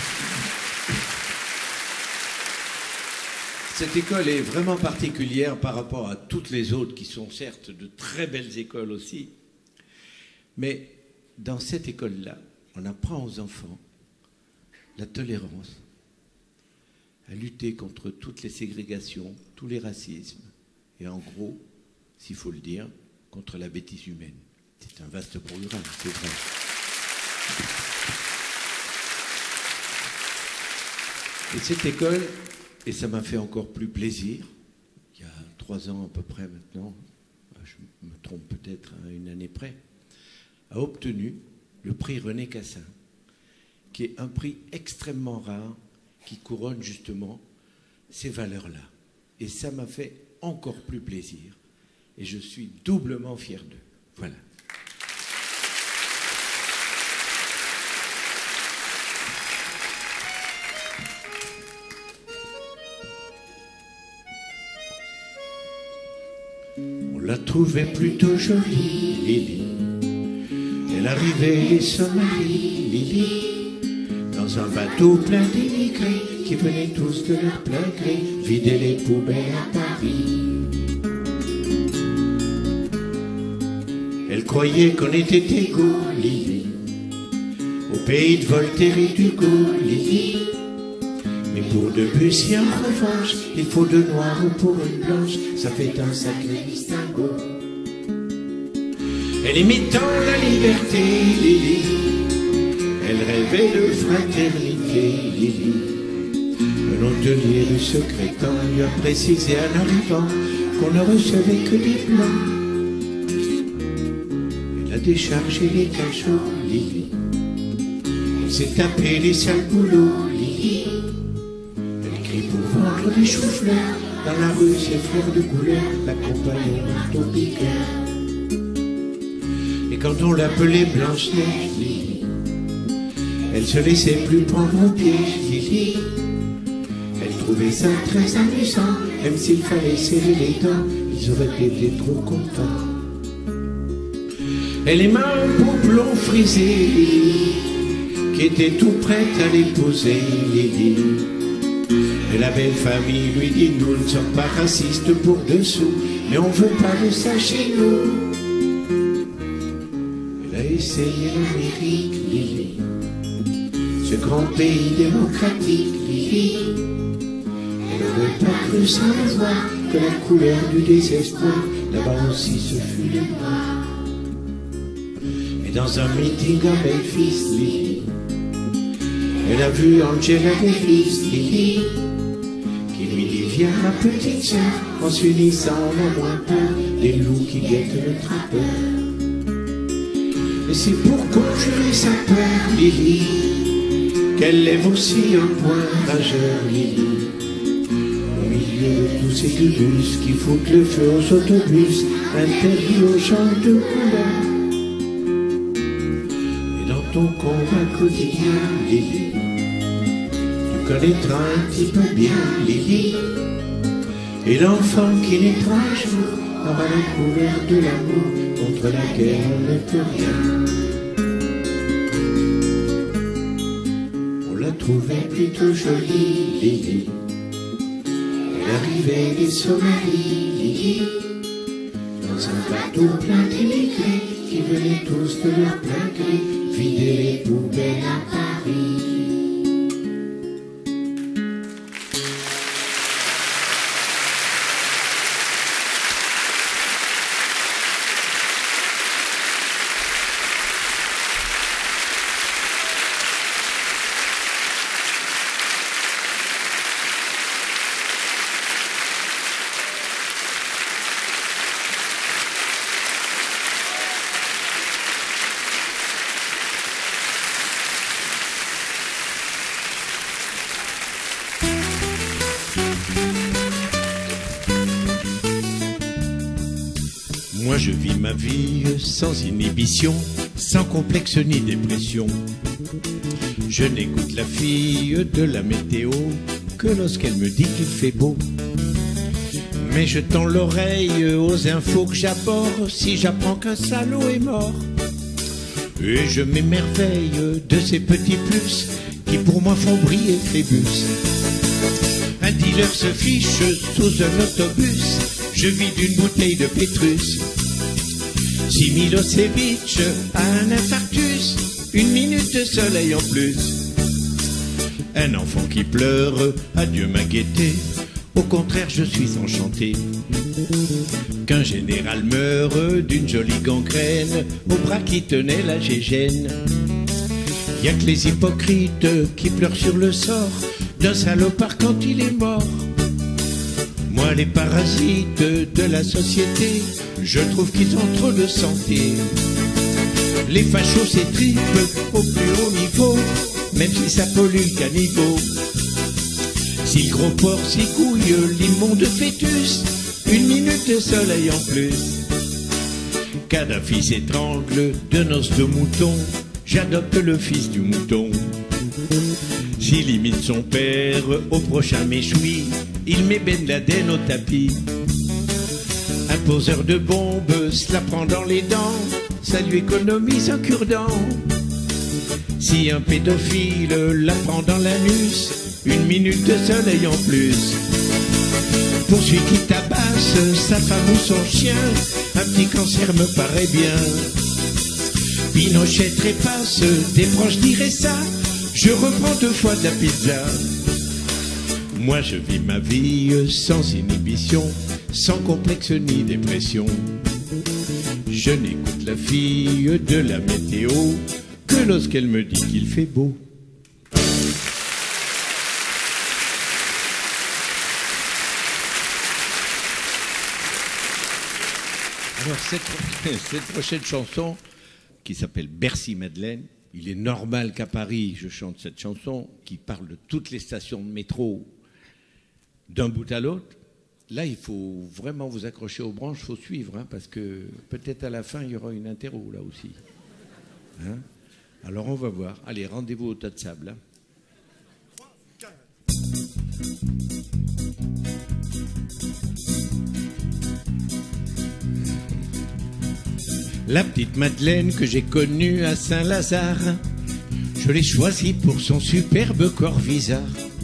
cette école est vraiment particulière par rapport à toutes les autres qui sont certes de très belles écoles aussi. Mais dans cette école-là, on apprend aux enfants la tolérance, à lutter contre toutes les ségrégations, tous les racismes, et en gros, s'il faut le dire, contre la bêtise humaine. C'est un vaste programme, c'est vrai. Et cette école, et ça m'a fait encore plus plaisir, il y a 3 ans à peu près maintenant, je me trompe peut-être à une année près, a obtenu le prix René Cassin, qui est un prix extrêmement rare, qui couronne justement ces valeurs-là. Et ça m'a fait encore plus plaisir. Et je suis doublement fier d'eux. Voilà. On la trouvait plutôt jolie, Lily. Elle arrivait des Somalies, Lily, dans un bateau plein d'immigrés qui venaient tous de leur plein gré vider les poubelles à Paris. Elle croyait qu'on était égaux, Lily, au pays de Voltaire et d'Hugo, Lily. Mais pour Debussy, en revanche, il faut deux noirs pour une blanche, ça fait un sacré distinguo. Elle aimait tant la liberté, Lily, elle rêvait de fraternité, Lily. Un hôtelier de secrétant lui a précisé en arrivant qu'on ne recevait que des blancs. Elle a déchargé les cachots, Lily, elle s'est tapé les sales boulots, Lily. Pour vendre des choux-fleurs dans la rue, ses fleurs de couleur l'accompagnaient au piqueur. Et quand on l'appelait Blanche-Neige, Lily, elle se laissait plus prendre au piège, Lily. Elle trouvait ça très amusant, même s'il fallait serrer les dents, ils auraient été trop contents. Elle aimait un beau blond frisé, Lily, qui était tout prête à l'épouser, Lily. Et la belle famille lui dit: nous ne sommes pas racistes pour dessous, mais on veut pas de ça chez nous. Elle a essayé l'Amérique, Lily, ce grand pays démocratique, Lily. Elle n'aurait pas cru sans le voir que la couleur du désespoir, là-bas aussi ce fut les noirs. Et dans un meeting à Memphis, Lily, elle a vu Angela Davis, Lily, qui lui dit: viens ma petite sœur, en s'unissant on a moins peur des loups qui guettent le trappeur. Et c'est pour conjurer sa peur, Lily, qu'elle lève aussi un point rageur, Lily, au milieu de tous ces gubus qui foutent le feu aux autobus, interdits aux gens de couleur. Et dans ton combat quotidien, Lily, tu connaîtras un petit peu bien, Lily, et l'enfant qui naîtra un jour aura la couleur de l'amour, contre laquelle on ne peut rien. On la trouvait plutôt jolie, Lily, elle arrivait des Somalies, Lily, dans un bateau plein d'immigrés qui venaient tous de leur plein gré vider les poubelles à Paris. Moi je vis ma vie sans inhibition, sans complexe ni dépression. Je n'écoute la fille de la météo que lorsqu'elle me dit qu'il fait beau. Mais je tends l'oreille aux infos que j'aborde si j'apprends qu'un salaud est mort. Et je m'émerveille de ces petits plus qui pour moi font briller Phébus. Un dealer se fiche sous un autobus, je vide une bouteille de Pétrus. Si Milosevic a un infarctus, une minute de soleil en plus. Un enfant qui pleure, adieu ma gaieté, au contraire je suis enchanté. Qu'un général meure d'une jolie gangrène, au bras qui tenait la gégène. Y a que les hypocrites qui pleurent sur le sort d'un salopard quand il est mort. Moi les parasites de la société, je trouve qu'ils ont trop de santé. Les fachos s'étripent au plus haut niveau, même si ça pollue le caniveau. Si le gros porc s'écouille l'immonde fœtus, 1 minute de soleil en plus. Kadhafi s'étrangle de noces de mouton, j'adopte le fils du mouton. S'il imite son père au prochain méchoui, il met Ben Laden au tapis. Un poseur de bombes se la prend dans les dents, ça lui économise un cure-dent. Si un pédophile la prend dans l'anus, 1 minute de soleil en plus. Pour celui qui tabasse sa femme ou son chien, un petit cancer me paraît bien. Pinochet trépasse, des proches diraient ça, je reprends 2 fois de la pizza. Moi je vis ma vie sans inhibition, sans complexe ni dépression. Je n'écoute la fille de la météo que lorsqu'elle me dit qu'il fait beau. Alors cette prochaine chanson, qui s'appelle Bercy Madeleine, il est normal qu'à Paris je chante cette chanson qui parle de toutes les stations de métro d'un bout à l'autre. Là, il faut vraiment vous accrocher aux branches, il faut suivre, hein, parce que peut-être à la fin, il y aura une interro là aussi. Hein? Alors on va voir. Allez, rendez-vous au tas de sable. Hein. 3, 4. La petite Madeleine que j'ai connue à Saint-Lazare, je l'ai choisie pour son superbe corps visard.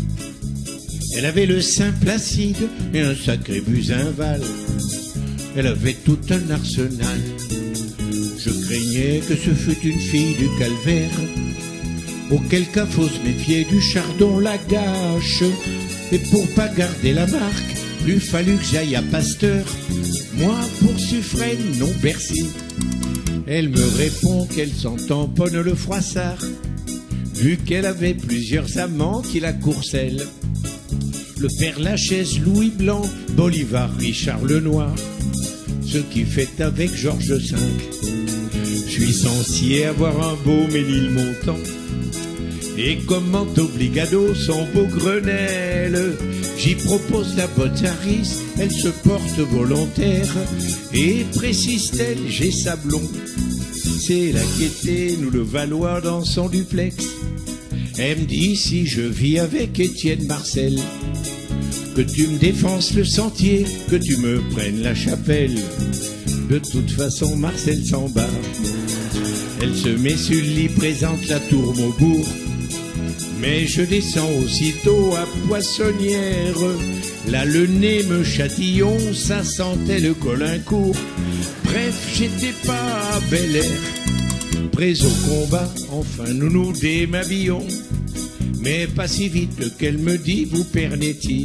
Elle avait le sein placide et un sacré buzinval. Elle avait tout un arsenal. Je craignais que ce fût une fille du calvaire, auquel cas faut se méfier du chardon la gâche. Et pour pas garder la marque, il fallu que j'aille à Pasteur, moi pour Suffren, non Bercy. Elle me répond qu'elle s'en tamponne le froissart, vu qu'elle avait plusieurs amants qui la courcellent. Le Père Lachaise, Louis Blanc, Bolivar, Richard Lenoir, ce qui fait avec Georges V. Je suis censé avoir un beau Ménilmontant, et comment obligado son beau Grenelle. J'y propose la Botzaris, elle se porte volontaire, et précise-t-elle, j'ai Sablon. C'est la Gaîté, nous le Valois dans son duplex. Elle me dit si je vis avec Étienne Marcel, que tu me défenses le sentier, que tu me prennes la chapelle. De toute façon, Marcel s'en bat. Elle se met sur le lit, présente la tour Maubourg. Mais je descends aussitôt à Poissonnière. Là, le nez me châtillon, ça sentait le Colincourt. Bref, j'étais pas à Bel Air. Prêts au combat, enfin nous nous démabillons. Mais pas si vite qu'elle me dit, vous pernettez.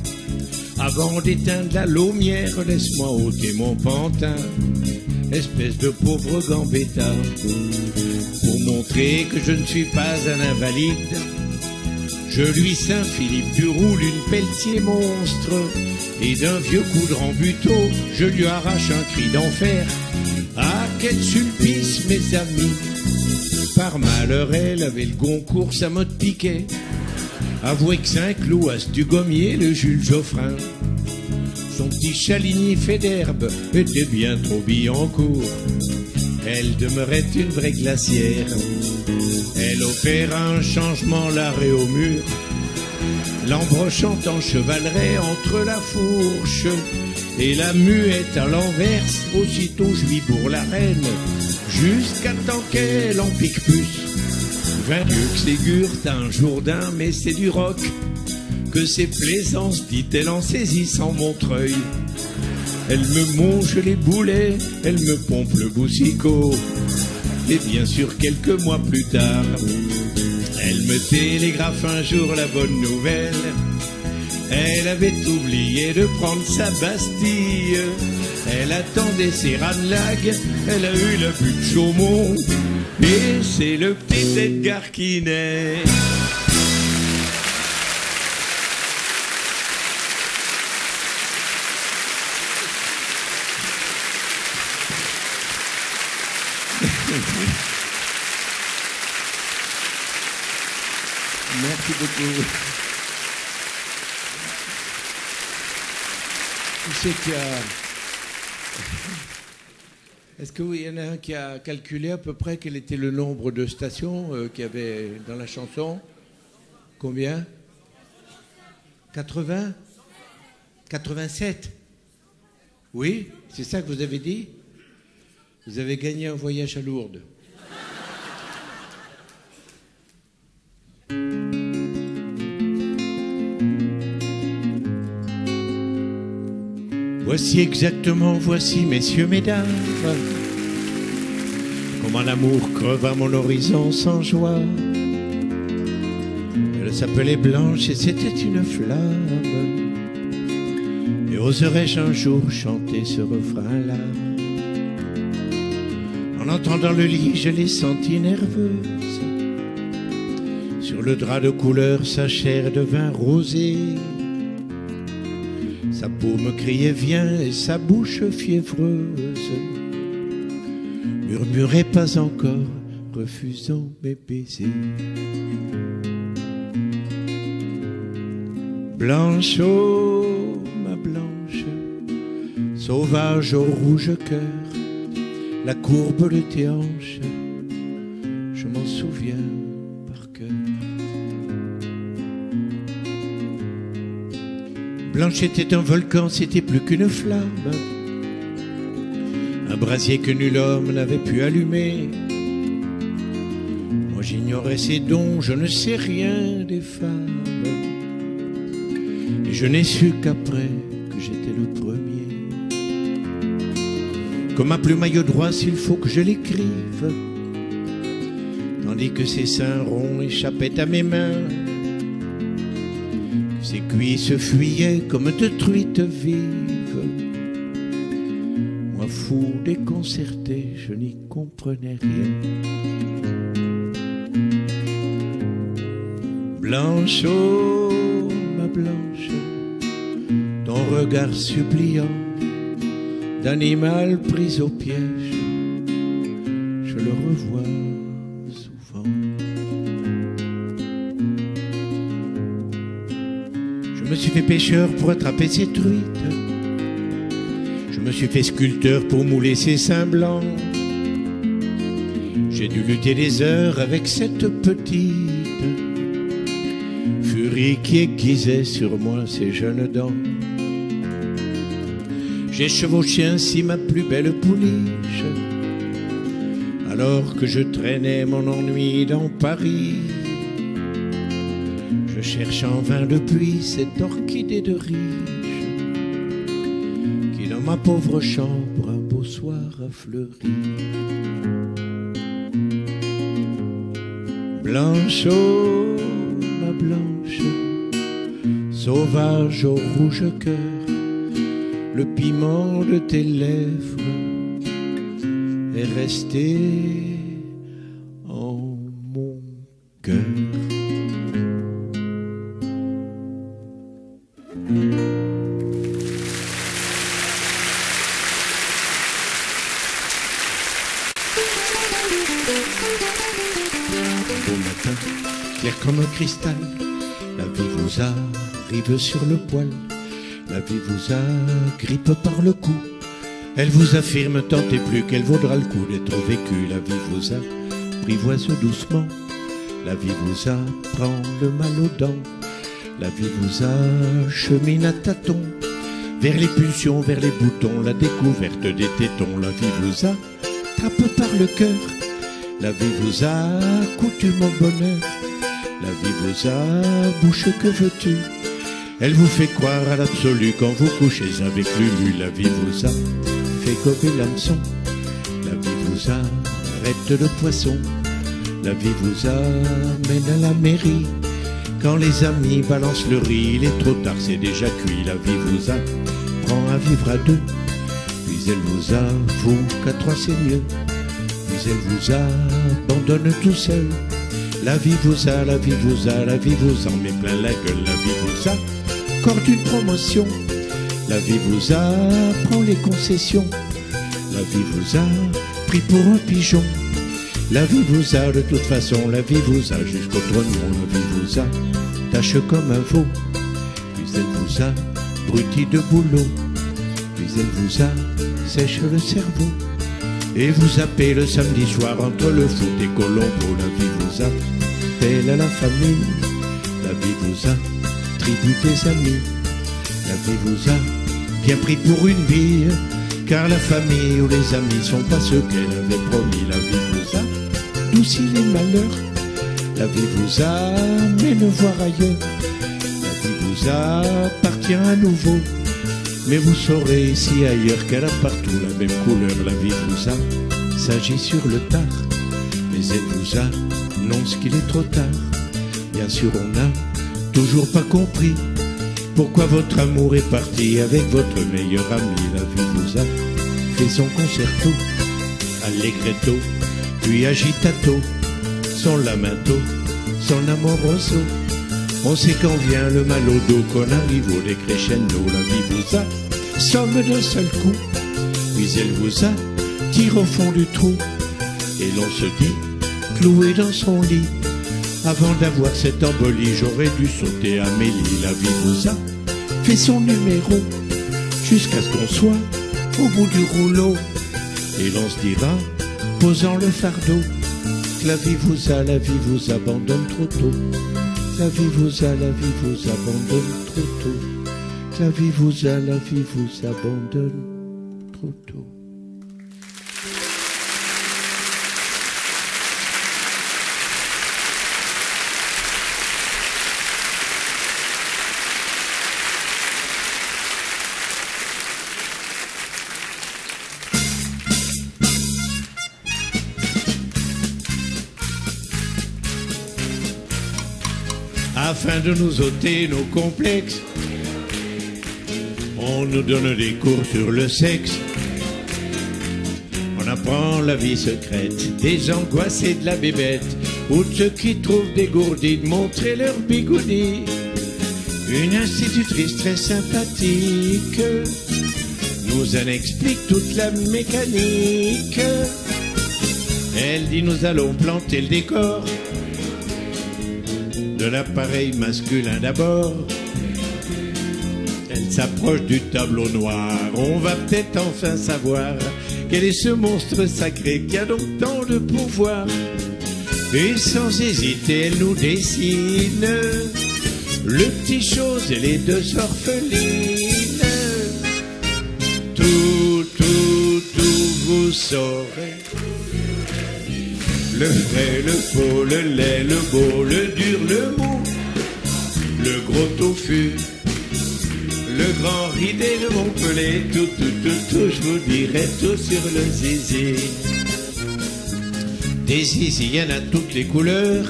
Avant d'éteindre la laumière, laisse-moi ôter mon pantin, espèce de pauvre gambetta. Pour montrer que je ne suis pas un invalide, je lui Saint-Philippe du roule une Pelletier monstre, et d'un vieux coup de rambuteau, je lui arrache un cri d'enfer. Ah, quel sulpice, mes amis! Par malheur, elle avait le Goncourt, ça mode piquet. Avouez que Saint-Cloud, du Gommier, le Jules Geoffrin. Son petit Chaligny fait d'herbe était bien trop Billancourt. Elle demeurait une vraie glacière. Elle opéra un changement l'arrêt au mur, l'embrochant en chevaleret entre la fourche et la muette à l'enverse. Aussitôt je lui bourre la reine, jusqu'à temps qu'elle en pique plus. Vingt Dieu que c'est Gurth un Jourdain, mais c'est du roc, que c'est plaisance, dit-elle en saisissant Montreuil. Elle me monge les boulets, elle me pompe le boussicot. Et bien sûr, quelques mois plus tard, elle me télégraphe un jour la bonne nouvelle. Elle avait oublié de prendre sa Bastille. Elle attendait ses Ranelagh, elle a eu le but de Chaumont. Et c'est le petit Edgar qui naît. Merci beaucoup. Qui c'est qui a... Est-ce qu'il y en a un qui a calculé à peu près quel était le nombre de stations qu'il y avait dans la chanson? Combien? 80? 87? Oui? C'est ça que vous avez dit? Vous avez gagné un voyage à Lourdes. Voici exactement, voici, messieurs, mesdames, comment l'amour creva mon horizon sans joie. Elle s'appelait Blanche et c'était une flamme. Et oserais-je un jour chanter ce refrain-là? En entrant dans le lit, je l'ai sentie nerveuse. Sur le drap de couleur, sa chair devint rosée. Sa peau me criait viens et sa bouche fiévreuse murmurait pas encore, refusant mes baisers. Blanche, oh ma Blanche, sauvage au rouge cœur, la courbe de tes hanches, je m'en souviens par cœur. Blanche était un volcan, c'était plus qu'une flamme, un brasier que nul homme n'avait pu allumer. Moi j'ignorais ses dons, je ne sais rien des femmes, et je n'ai su qu'après que j'étais le premier. Comme ma plume maillot droit s'il faut que je l'écrive, tandis que ses seins ronds échappaient à mes mains, ses cuisses fuyaient comme de truites vives. Moi fou, déconcerté, je n'y comprenais rien. Blanche, oh ma Blanche, ton regard suppliant d'animal pris au piège, je le revois souvent. Je me suis fait pêcheur pour attraper ces truites, je me suis fait sculpteur pour mouler ces seins blancs. J'ai dû lutter des heures avec cette petite furie qui aiguisait sur moi ses jeunes dents. J'ai chevauché ainsi ma plus belle pouliche, alors que je traînais mon ennui dans Paris. Je cherche en vain depuis cette orchidée de riche, qui dans ma pauvre chambre un beau soir a fleuri. Blanche, oh ma Blanche, sauvage au rouge cœur, le piment de tes lèvres est resté en mon cœur. Beau matin, clair comme un cristal, la vie vous arrive sur le poil. La vie vous agrippe par le cou, elle vous affirme tant et plus qu'elle vaudra le coup d'être vécue. La vie vous apprivoise doucement, la vie vous apprend le mal aux dents, la vie vous achemine à tâtons vers les pulsions, vers les boutons, la découverte des tétons. La vie vous attrape par le cœur, la vie vous accoutume au bonheur, la vie vous abouche, que veux-tu? Elle vous fait croire à l'absolu quand vous couchez avec Lulu. La vie vous a fait gober l'hameçon, la vie vous arrête le poisson, la vie vous amène à la mairie quand les amis balancent le riz. Il est trop tard, c'est déjà cuit. La vie vous apprend à vivre à deux, puis elle vous avoue qu'à trois c'est mieux, puis elle vous abandonne tout seul. La vie vous a, la vie vous a, la vie vous en met plein la gueule. La vie vous a accorde une promotion, la vie vous apprend les concessions, la vie vous a pris pour un pigeon, La vie vous a, de toute façon, la vie vous a jusqu'au trône. La vie vous a, tâche comme un veau. Puis elle vous a, bruti de boulot. Puis elle vous a, sèche le cerveau. Et vous zappez le samedi soir entre le foot et Colombo. La vie vous a, belle à la famille. La vie vous a, tribu des amis. La vie vous a, bien pris pour une bille. Car la famille ou les amis sont pas ceux qu'elle avait promis. La vie vous a douci les malheurs. La vie vous a amené voir ailleurs. La vie vous a partir à nouveau. Mais vous saurez ici ailleurs qu'elle a partout la même couleur. La vie vous a s'agit sur le tard. Mais elle vous annonce qu'il est trop tard. Bien sûr on n'a toujours pas compris pourquoi votre amour est parti avec votre meilleur ami. La vie vous a fait son concerto, allegretto, puis agitato, son lamento, son amoroso. On sait quand vient le mal au dos, qu'on arrive au décrescendo. La vie vous a somme d'un seul coup, puis elle vous a tiré au fond du trou. Et l'on se dit, cloué dans son lit, avant d'avoir cette embolie, j'aurais dû sauter à Mélie. La vie vous a fait son numéro, jusqu'à ce qu'on soit au bout du rouleau. Et l'on se dira, posant le fardeau, que la vie vous abandonne trop tôt. La vie vous abandonne trop tôt. La vie vous abandonne trop tôt. Afin de nous ôter nos complexes, on nous donne des cours sur le sexe. On apprend la vie secrète des angoisses et de la bébête, ou de ceux qui trouvent dégourdis de montrer leur bigoudi. Une institutrice très sympathique nous en explique toute la mécanique. Elle dit nous allons planter le décor de l'appareil masculin d'abord. Elle s'approche du tableau noir. On va peut-être enfin savoir quel est ce monstre sacré qui a donc tant de pouvoir. Et sans hésiter, elle nous dessine le petit chose et les deux orphelines. Tout vous saurez. Le vrai, le faux, le laid, le beau, le dur, le mou, le gros tofu, le grand ridé de Montpellier, tout, je vous dirai tout sur le zizi. Des zizi, il y en a toutes les couleurs,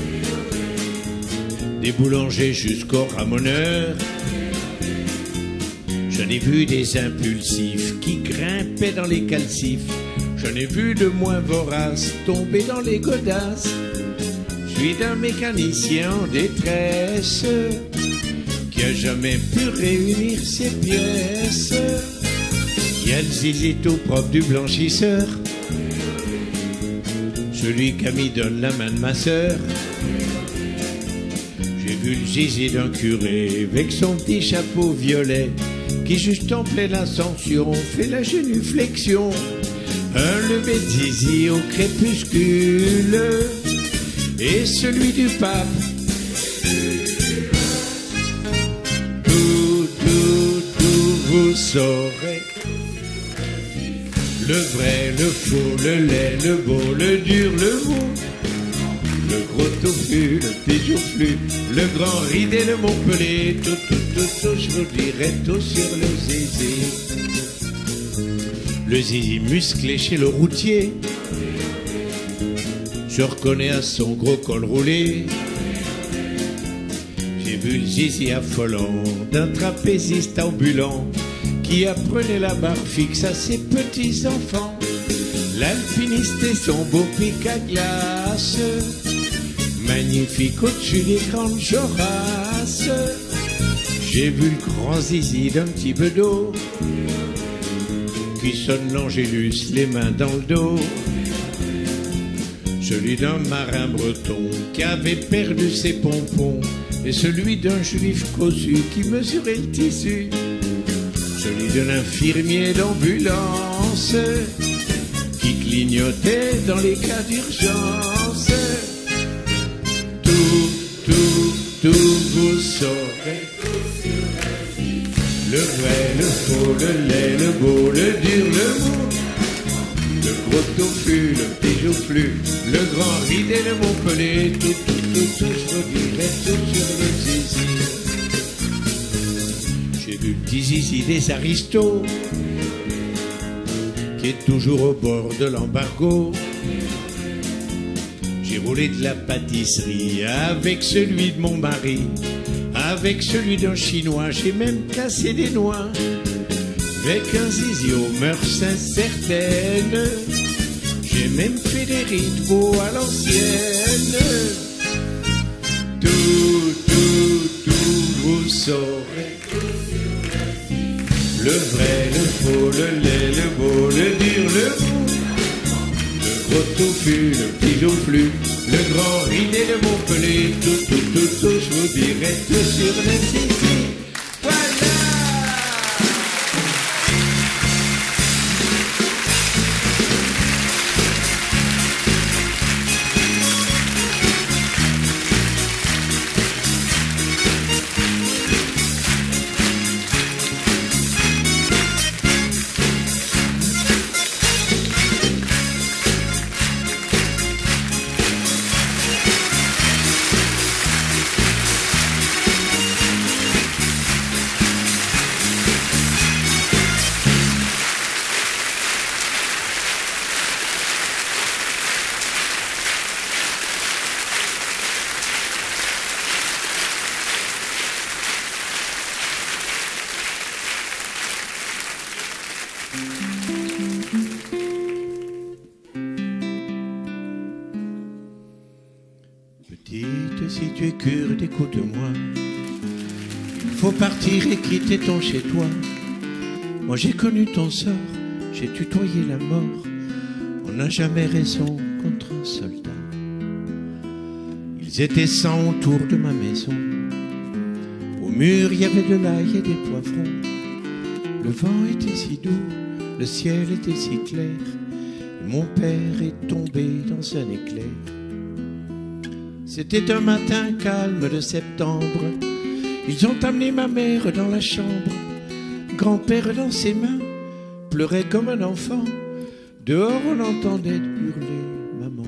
des boulangers jusqu'aux ramoneurs. J'en ai vu des impulsifs qui grimpaient dans les calcifs. J'en ai vu de moins voraces tomber dans les godasses. Je suis d'un mécanicien en détresse qui a jamais pu réunir ses pièces. Il y a le zizi tout propre du blanchisseur, celui qui me donne la main de ma sœur. J'ai vu le zizi d'un curé avec son petit chapeau violet qui juste en pleine ascension fait la génuflexion. Un lever de zizi au crépuscule et celui du pape. Tout vous saurez. Le vrai, le faux, le laid, le beau, le dur, le mou, le gros tofu, le petit joufflu, le grand ridé de Montpellier. Tout, je vous dirai tout sur le zizi. Le zizi musclé chez le routier, je reconnais à son gros col roulé. J'ai vu le zizi affolant d'un trapéziste ambulant qui apprenait la barre fixe à ses petits-enfants. L'alpiniste et son beau pic à glace, magnifique au-dessus des grandes jorasses. J'ai vu le grand zizi d'un petit bedeau qui sonne l'angélus, les mains dans le dos. celui d'un marin breton qui avait perdu ses pompons, et celui d'un juif cossu qui mesurait le tissu, celui d'un infirmier d'ambulance qui clignotait dans les cas d'urgence. Tout vous saurez, le vrai, le faux, le laid, le beau, le dur, le mou, le gros touffu, le petit joufflu, le grand ridé, le montpellier, tout, je vous dirai tout sur le zizi. J'ai vu le petit zizi des aristos, qui est toujours au bord de l'embargo. J'ai roulé de la pâtisserie avec celui de mon mari, avec celui d'un chinois, j'ai même cassé des noix, avec un zizi aux mœurs incertaines, j'ai même fait des rites beaux à l'ancienne. Tout, vous saurez, le vrai, le faux, le laid, le beau, le dur, le mou, le gros touffu, le petit joufflu, le grand ridé de Montpellier, tout, je vous dirai tout sur les zizi. Voilà! Petite, si tu es kurde, écoute-moi. Il faut partir et quitter ton chez-toi. Moi j'ai connu ton sort, j'ai tutoyé la mort. On n'a jamais raison contre un soldat. Ils étaient 100 autour de ma maison. Au mur il y avait de l'ail et des poivrons. Le vent était si doux, le ciel était si clair, et mon père est tombé dans un éclair. C'était un matin calme de septembre. Ils ont amené ma mère dans la chambre. Grand-père dans ses mains pleurait comme un enfant. Dehors on entendait hurler maman.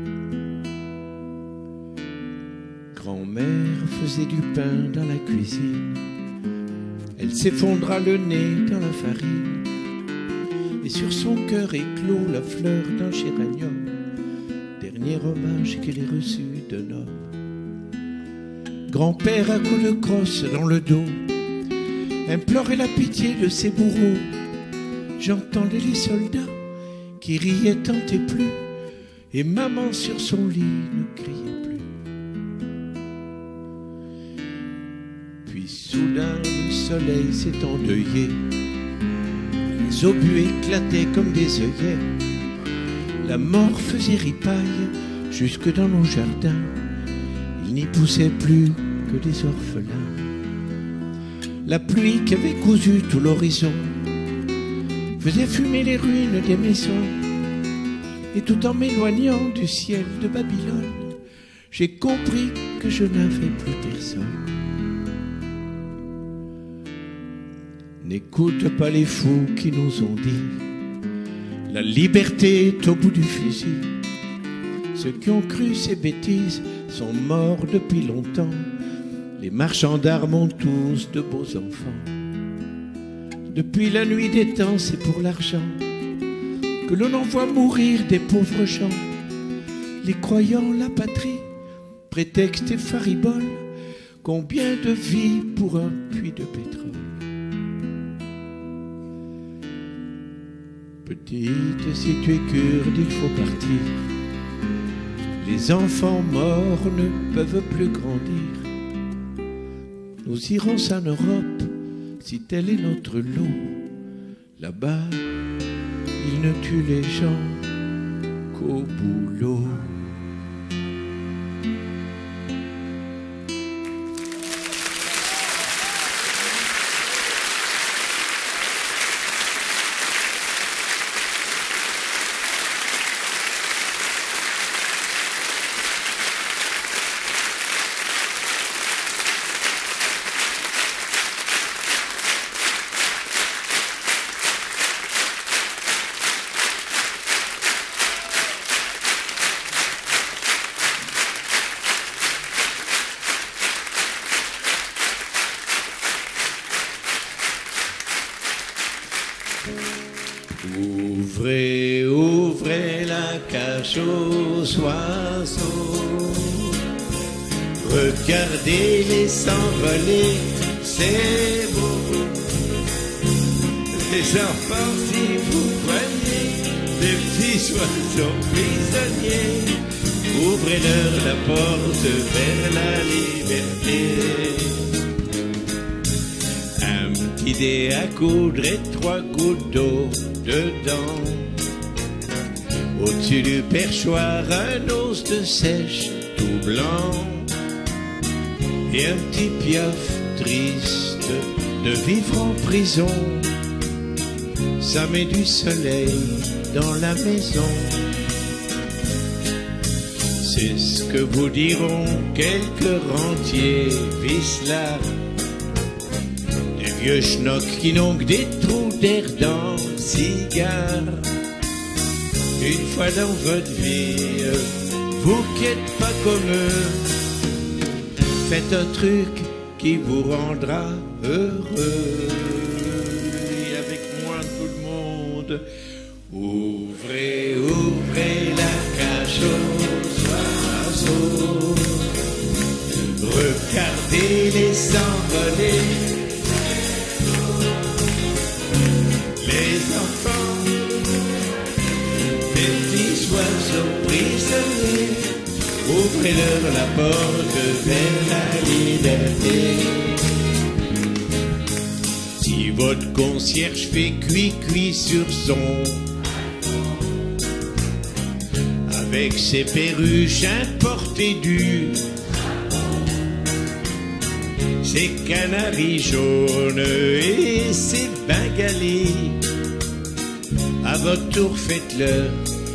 Grand-mère faisait du pain dans la cuisine. Elle s'effondra le nez dans la farine. Et sur son cœur éclot la fleur d'un géranium. Dernier hommage qu'elle ait reçu d'un homme. Grand-père à coups de crosse dans le dos implorait la pitié de ses bourreaux. J'entendais les soldats qui riaient tant et plus, et maman sur son lit ne criait plus. Puis soudain le soleil s'est endeuillé, les obus éclataient comme des œillets. La mort faisait ripaille jusque dans nos jardins. Il n'y poussait plus que des orphelins. La pluie qui avait cousu tout l'horizon faisait fumer les ruines des maisons. Et tout en m'éloignant du ciel de Babylone, j'ai compris que je n'avais plus personne. N'écoute pas les fous qui nous ont dit la liberté est au bout du fusil. Ceux qui ont cru ces bêtises sont morts depuis longtemps. Les marchands d'armes ont tous de beaux enfants. Depuis la nuit des temps, c'est pour l'argent que l'on envoie mourir des pauvres gens. Les croyants, la patrie, prétexte et faribole. Combien de vies pour un puits de pétrole. Petite, si tu es kurde, il faut partir. Les enfants morts ne peuvent plus grandir. Nous irons en Europe, si tel est notre lot. Là-bas, ils ne tuent les gens qu'au boulot. Ouvrez, ouvrez la cage aux oiseaux. Regardez-les s'envoler, c'est beau. Les enfants, si vous voyez des petits oiseaux prisonniers, ouvrez-leur la porte vers la liberté. Un petit dé à coudre et 3 gouttes d'eau dedans. Au-dessus du perchoir, un os de sèche tout blanc. Et un petit piof triste de vivre en prison. Ça met du soleil dans la maison. C'est ce que vous diront quelques rentiers vicelards, des vieux schnocks qui n'ont que des trous d'air dans le cigare. Une fois dans votre vie, vous qui n'êtes pas comme eux, faites un truc qui vous rendra heureux. Et avec moi tout le monde, ouvrez, ouvrez la cage aux oiseaux. Regardez-les s'envoler. Les enfants, des petits oiseaux prisonniers, ouvrez-leur la porte vers la liberté. Si votre concierge fait cuit-cuit sur son, avec ses perruches importées du, ses canaris jaunes et ses bengalis, à votre tour faites-leur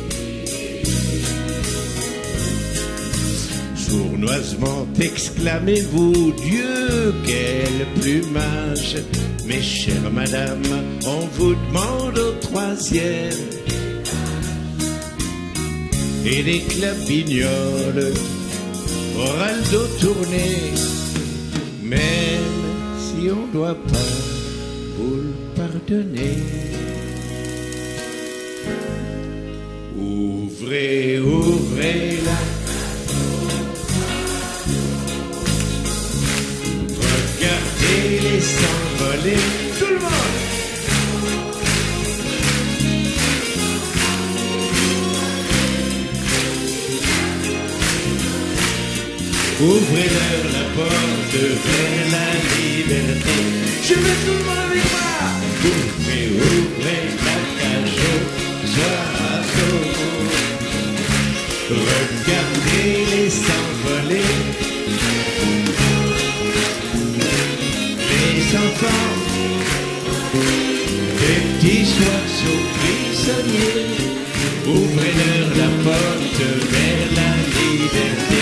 sournoisement exclamez-vous, Dieu, quel plumage! Mes chères madames, on vous demande au 3e. Et les clapignoles aura le dos tourné, même si on doit pas vous le pardonner. Ouvrez, ouvrez la regardez-les s'envoler, tout le monde. Ouvrez-leur la porte vers la liberté. Je veux tout le monde avec moi. Ouvrez, ouvrez la cage aux oiseaux. Regardez-les s'envoler. Les enfants, des petits oiseaux prisonniers, ouvrez-leur la porte vers la liberté.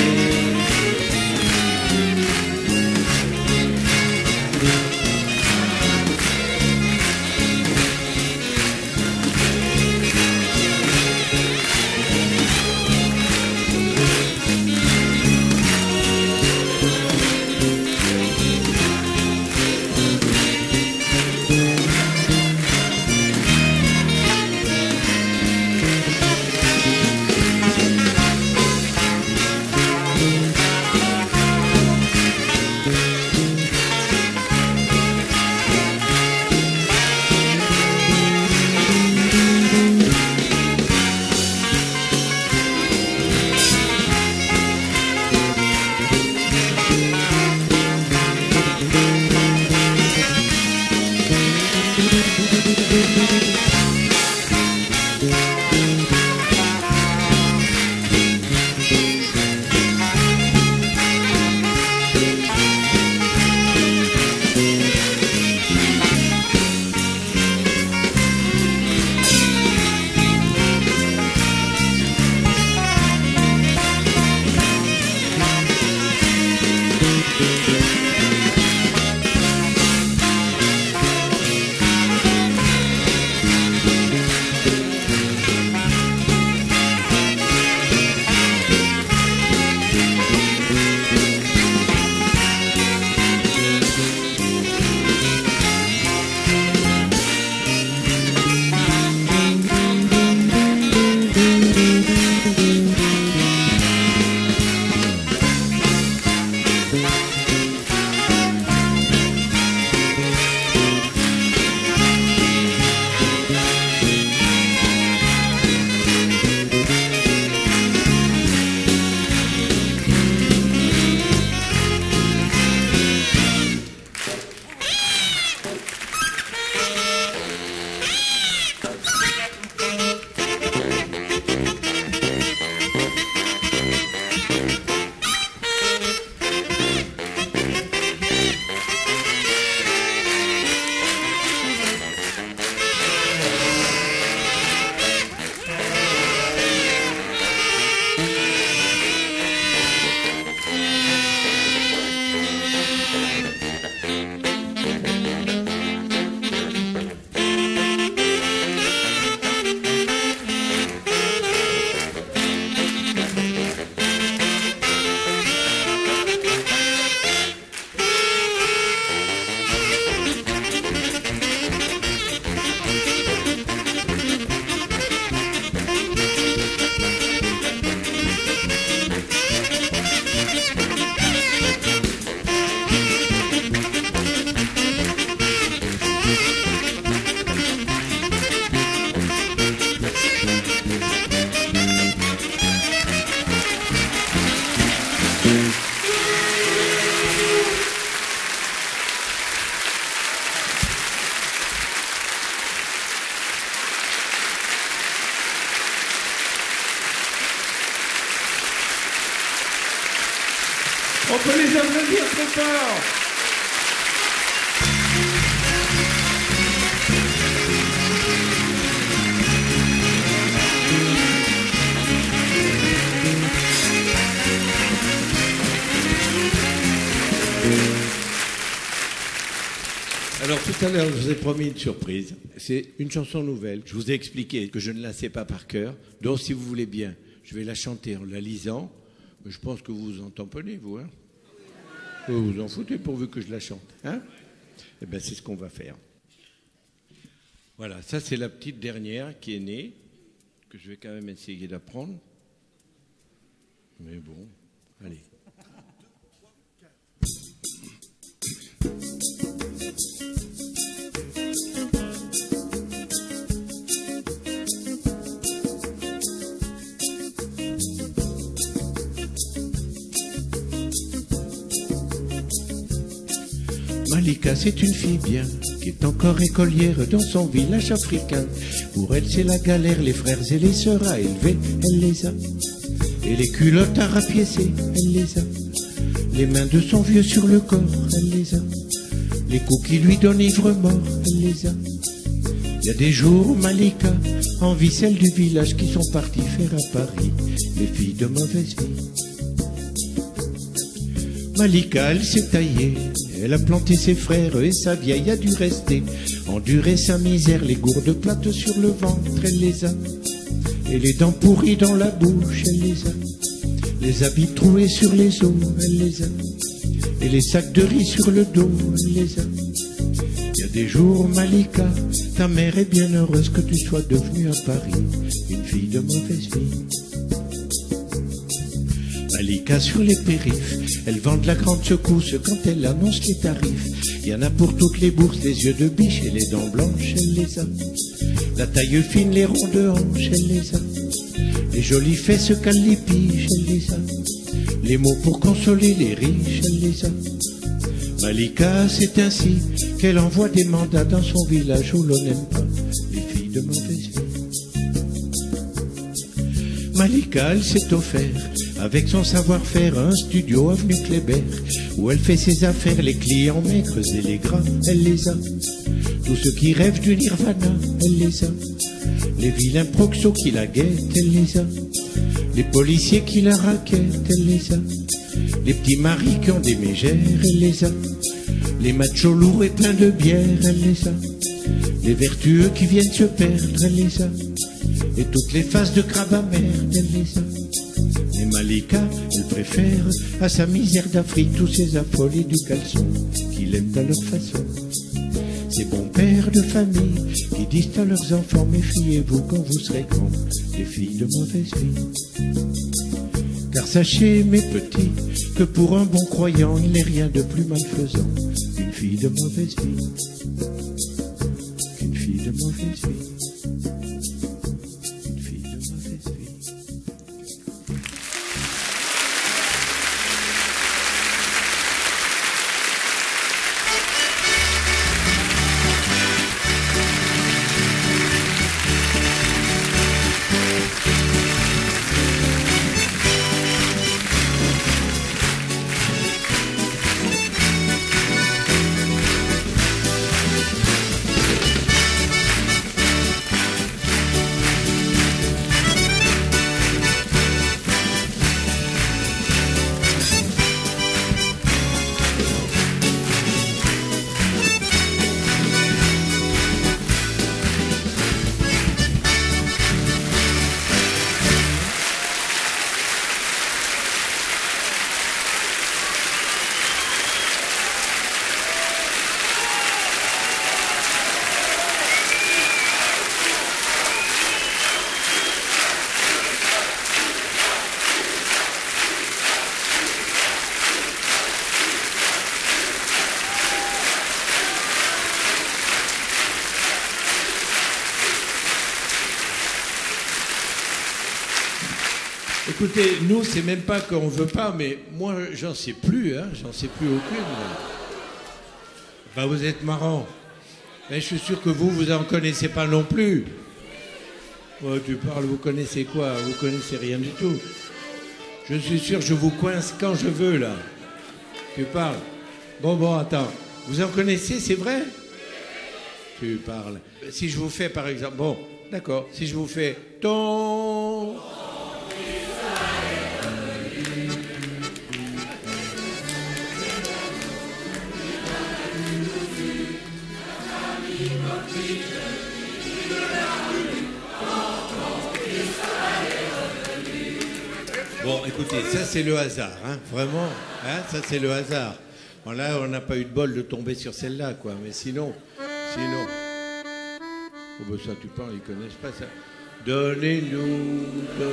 On peut les applaudir très fort. Alors tout à l'heure, je vous ai promis une surprise. C'est une chanson nouvelle. Je vous ai expliqué que je ne la sais pas par cœur. Donc si vous voulez bien, je vais la chanter en la lisant. Mais je pense que vous vous en tamponnez, vous. Hein, vous vous en foutez pourvu que je la chante. Hein, eh bien, c'est ce qu'on va faire. Voilà, ça c'est la petite dernière qui est née, que je vais quand même essayer d'apprendre. Mais bon, allez. Malika, c'est une fille bien, qui est encore écolière dans son village africain. Pour elle, c'est la galère, les frères et les sœurs à élever, elle les a. Et les culottes à rapiécer, elle les a. Les mains de son vieux sur le corps, elle les a. Les coups qui lui donnent ivre-mort, elle les a. Il y a des jours, Malika envie celles du village qui sont parties faire à Paris les filles de mauvaise vie. Malika, elle s'est taillée, elle a planté ses frères et sa vieille a dû rester. Endurer sa misère, les gourdes plates sur le ventre, elle les a. Et les dents pourries dans la bouche, elle les a. Les habits troués sur les os, elle les a. Et les sacs de riz sur le dos, elle les a. Il y a des jours, Malika, ta mère est bien heureuse que tu sois devenue à Paris une fille de mauvaise vie. Malika sur les périphes, elle vend de la grande secousse quand elle annonce les tarifs. Il y en a pour toutes les bourses, les yeux de biche et les dents blanches, elle les a. La taille fine, les ronds de hanches, elle les a. Les jolies fesses calipiches, elle les a. Les mots pour consoler les riches, elle les a. Malika, c'est ainsi qu'elle envoie des mandats dans son village où l'on n'aime pas les filles de mauvaise vie. Malika, elle s'est offert avec son savoir-faire un studio avenue Kléber où elle fait ses affaires, les clients maigres et les gras, elle les a. Tous ceux qui rêvent du nirvana, elle les a. Les vilains proxos qui la guettent, elle les a. Les policiers qui la raquettent, elle les a. Les petits maris qui ont des mégères, elle les a. Les machos lourds et pleins de bière, elle les a. Les vertueux qui viennent se perdre, elle les a. Et toutes les faces de crabe à merde, elle les a. Et Malika, elle préfère à sa misère d'Afrique tous ces affolés du caleçon qu'il aime à leur façon. Ces bons pères de famille qui disent à leurs enfants: méfiez-vous quand vous serez grands des filles de mauvaise vie. Car sachez, mes petits, que pour un bon croyant, il n'est rien de plus malfaisant qu'une fille de mauvaise vie. Qu'une fille de mauvaise vie. Une fille de mauvaise vie. Écoutez, nous, c'est même pas qu'on veut pas, mais moi, j'en sais plus, hein, j'en sais plus aucune. Bah, vous êtes marrant. Mais je suis sûr que vous en connaissez pas non plus. Oh, tu parles, vous connaissez quoi? Vous connaissez rien du tout. Je suis sûr, je vous coince quand je veux, là. Tu parles. Bon, attends. Vous en connaissez, c'est vrai? Tu parles. Si je vous fais, par exemple... Bon, d'accord. Si je vous fais... Ton... Bon, écoutez, ça c'est le hasard, hein, vraiment, hein, ça c'est le hasard. Bon, là, on n'a pas eu de bol de tomber sur celle-là, quoi, mais sinon... Oh, ben ça, tu parles, ils connaissent pas ça. Donnez-nous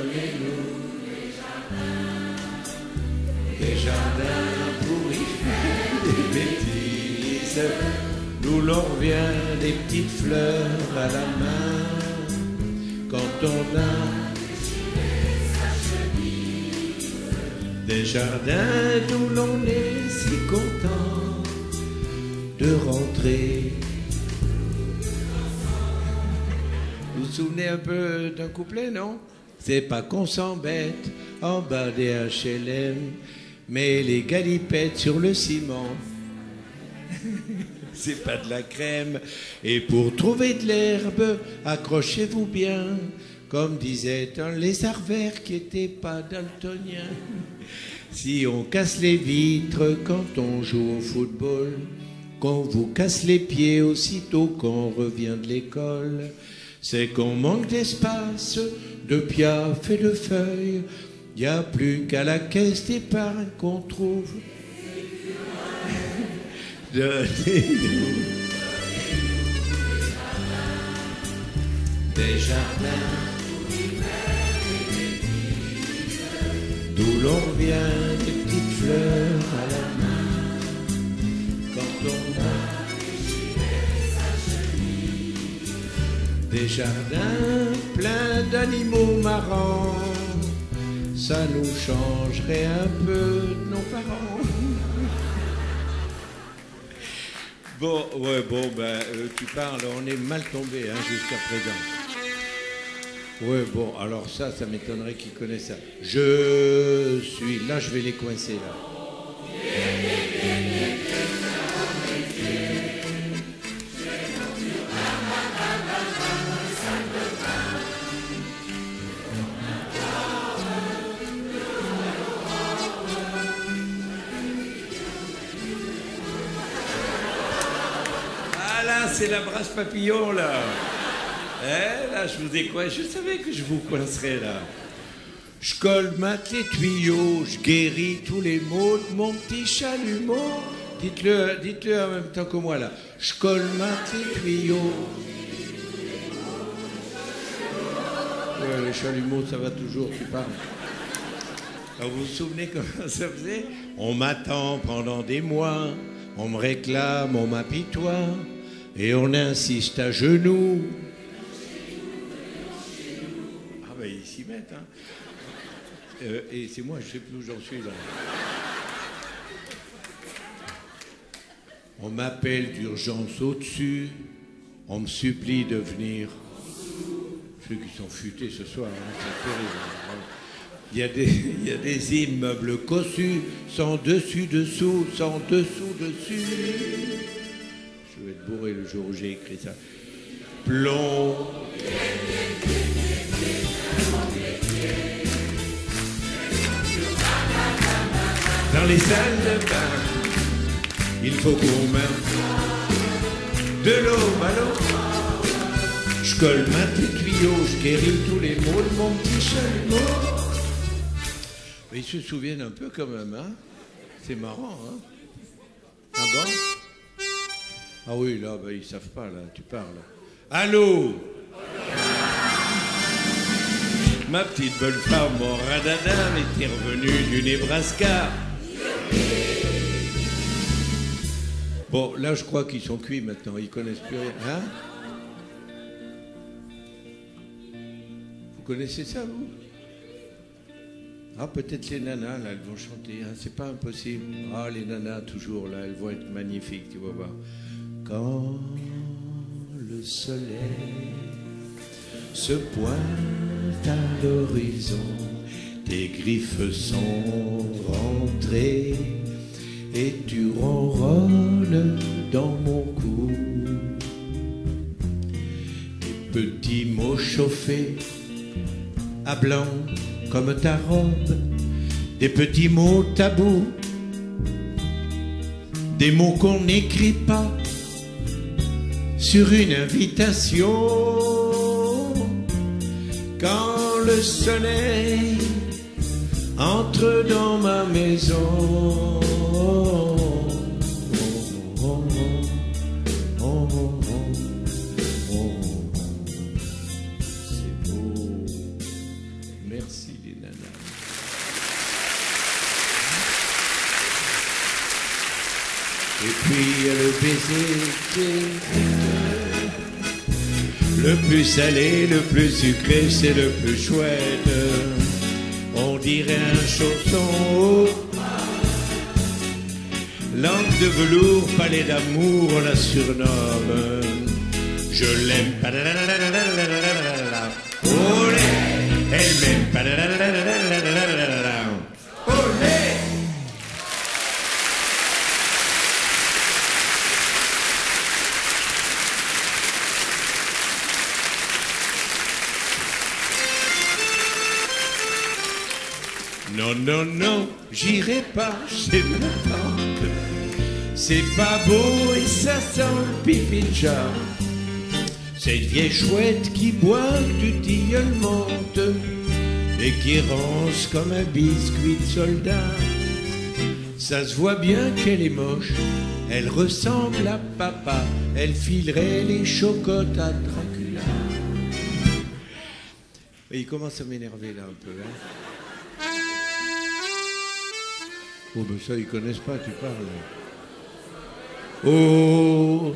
des jardins pour y faire des bêtises. Nous l'on revient des petites fleurs à la main quand on a des jardins d'où l'on est si content de rentrer. Vous vous souvenez un peu d'un couplet, non? C'est pas qu'on s'embête en bas des HLM, mais les galipettes sur le ciment, c'est pas de la crème. Et pour trouver de l'herbe, accrochez-vous bien, comme disait un lézard vert qui était pas daltonien. Si on casse les vitres quand on joue au football, qu'on vous casse les pieds aussitôt qu'on revient de l'école, c'est qu'on manque d'espace, de piaf et de feuilles. Y a plus qu'à la caisse d'épargne qu'on trouve. Donnez-nous des jardins d'où l'on revient des petites fleurs à la main quand on a des jardins pleins d'animaux marrants. Ça nous changerait un peu de nos parents. Bon, tu parles, on est mal tombé hein, jusqu'à présent. Ouais, bon, alors ça m'étonnerait qu'ils connaissent ça. Je suis... Là, je vais les coincer, là. Ah là, c'est la brasse papillon, là. Là, je vous ai coincé. Je savais que je vous coincerais, là. Je colmate les tuyaux, je guéris tous les maux de mon petit chalumeau. Dites-le en même temps que moi, là. Je colmate les tuyaux. Ouais, les chalumeaux, ça va toujours, tu parles. Alors, vous vous souvenez comment ça faisait? On m'attend pendant des mois, on me réclame, on m'apitoie, et on insiste à genoux. Ah ben, ils s'y mettent, hein. Et c'est moi, je sais plus où j'en suis, là. On m'appelle d'urgence au-dessus, on me supplie de venir. Ceux qui sont futés ce soir, hein, c'est terrible. Il y a des immeubles cossus, sans dessus-dessous, sans dessous-dessus. Je vais être bourré le jour où j'ai écrit ça. Plomb. Dans les salles de bain, il faut qu'on mette de l'eau à l'eau. Je colmate les tuyaux, je guéris tous les maux de mon petit chalumeau. Mais ils se souviennent un peu quand même, hein? C'est marrant, hein? Ah bon? Ah oui, là, bah, ils savent pas, là, tu parles. Allô? Ma petite bonne femme, mon radadam, était revenue du Nebraska. Bon, là, je crois qu'ils sont cuits maintenant, ils connaissent plus rien, hein? Vous connaissez ça, vous? Ah, peut-être les nanas, là, elles vont chanter, hein, c'est pas impossible. Ah, les nanas, toujours, là, elles vont être magnifiques, tu vas voir. Quand le soleil se pointe à l'horizon, tes griffes sont rentrées et tu ronronnes dans mon cou. Des petits mots chauffés à blanc comme ta robe, des petits mots tabous, des mots qu'on n'écrit pas sur une invitation. Quand le soleil entre dans ma maison, c'est beau. Merci les nanas. Et puis il y a le baiser, le plus salé, le plus sucré, c'est le plus chouette. On dirait un chausson, langue de velours, palais d'amour, on la surnomme. Je l'aime, olé, elle m'aime, olé. Non, non, non, j'irai pas chez ma tante. C'est pas beau et ça sent le pipi de chat. Cette vieille chouette qui boit du tilleul menthe et qui ronce comme un biscuit de soldat. Ça se voit bien qu'elle est moche, elle ressemble à papa, elle filerait les chocottes à Dracula. Et il commence à m'énerver là un peu, hein. Oh, ben ça, ils connaissent pas, tu parles. Oh,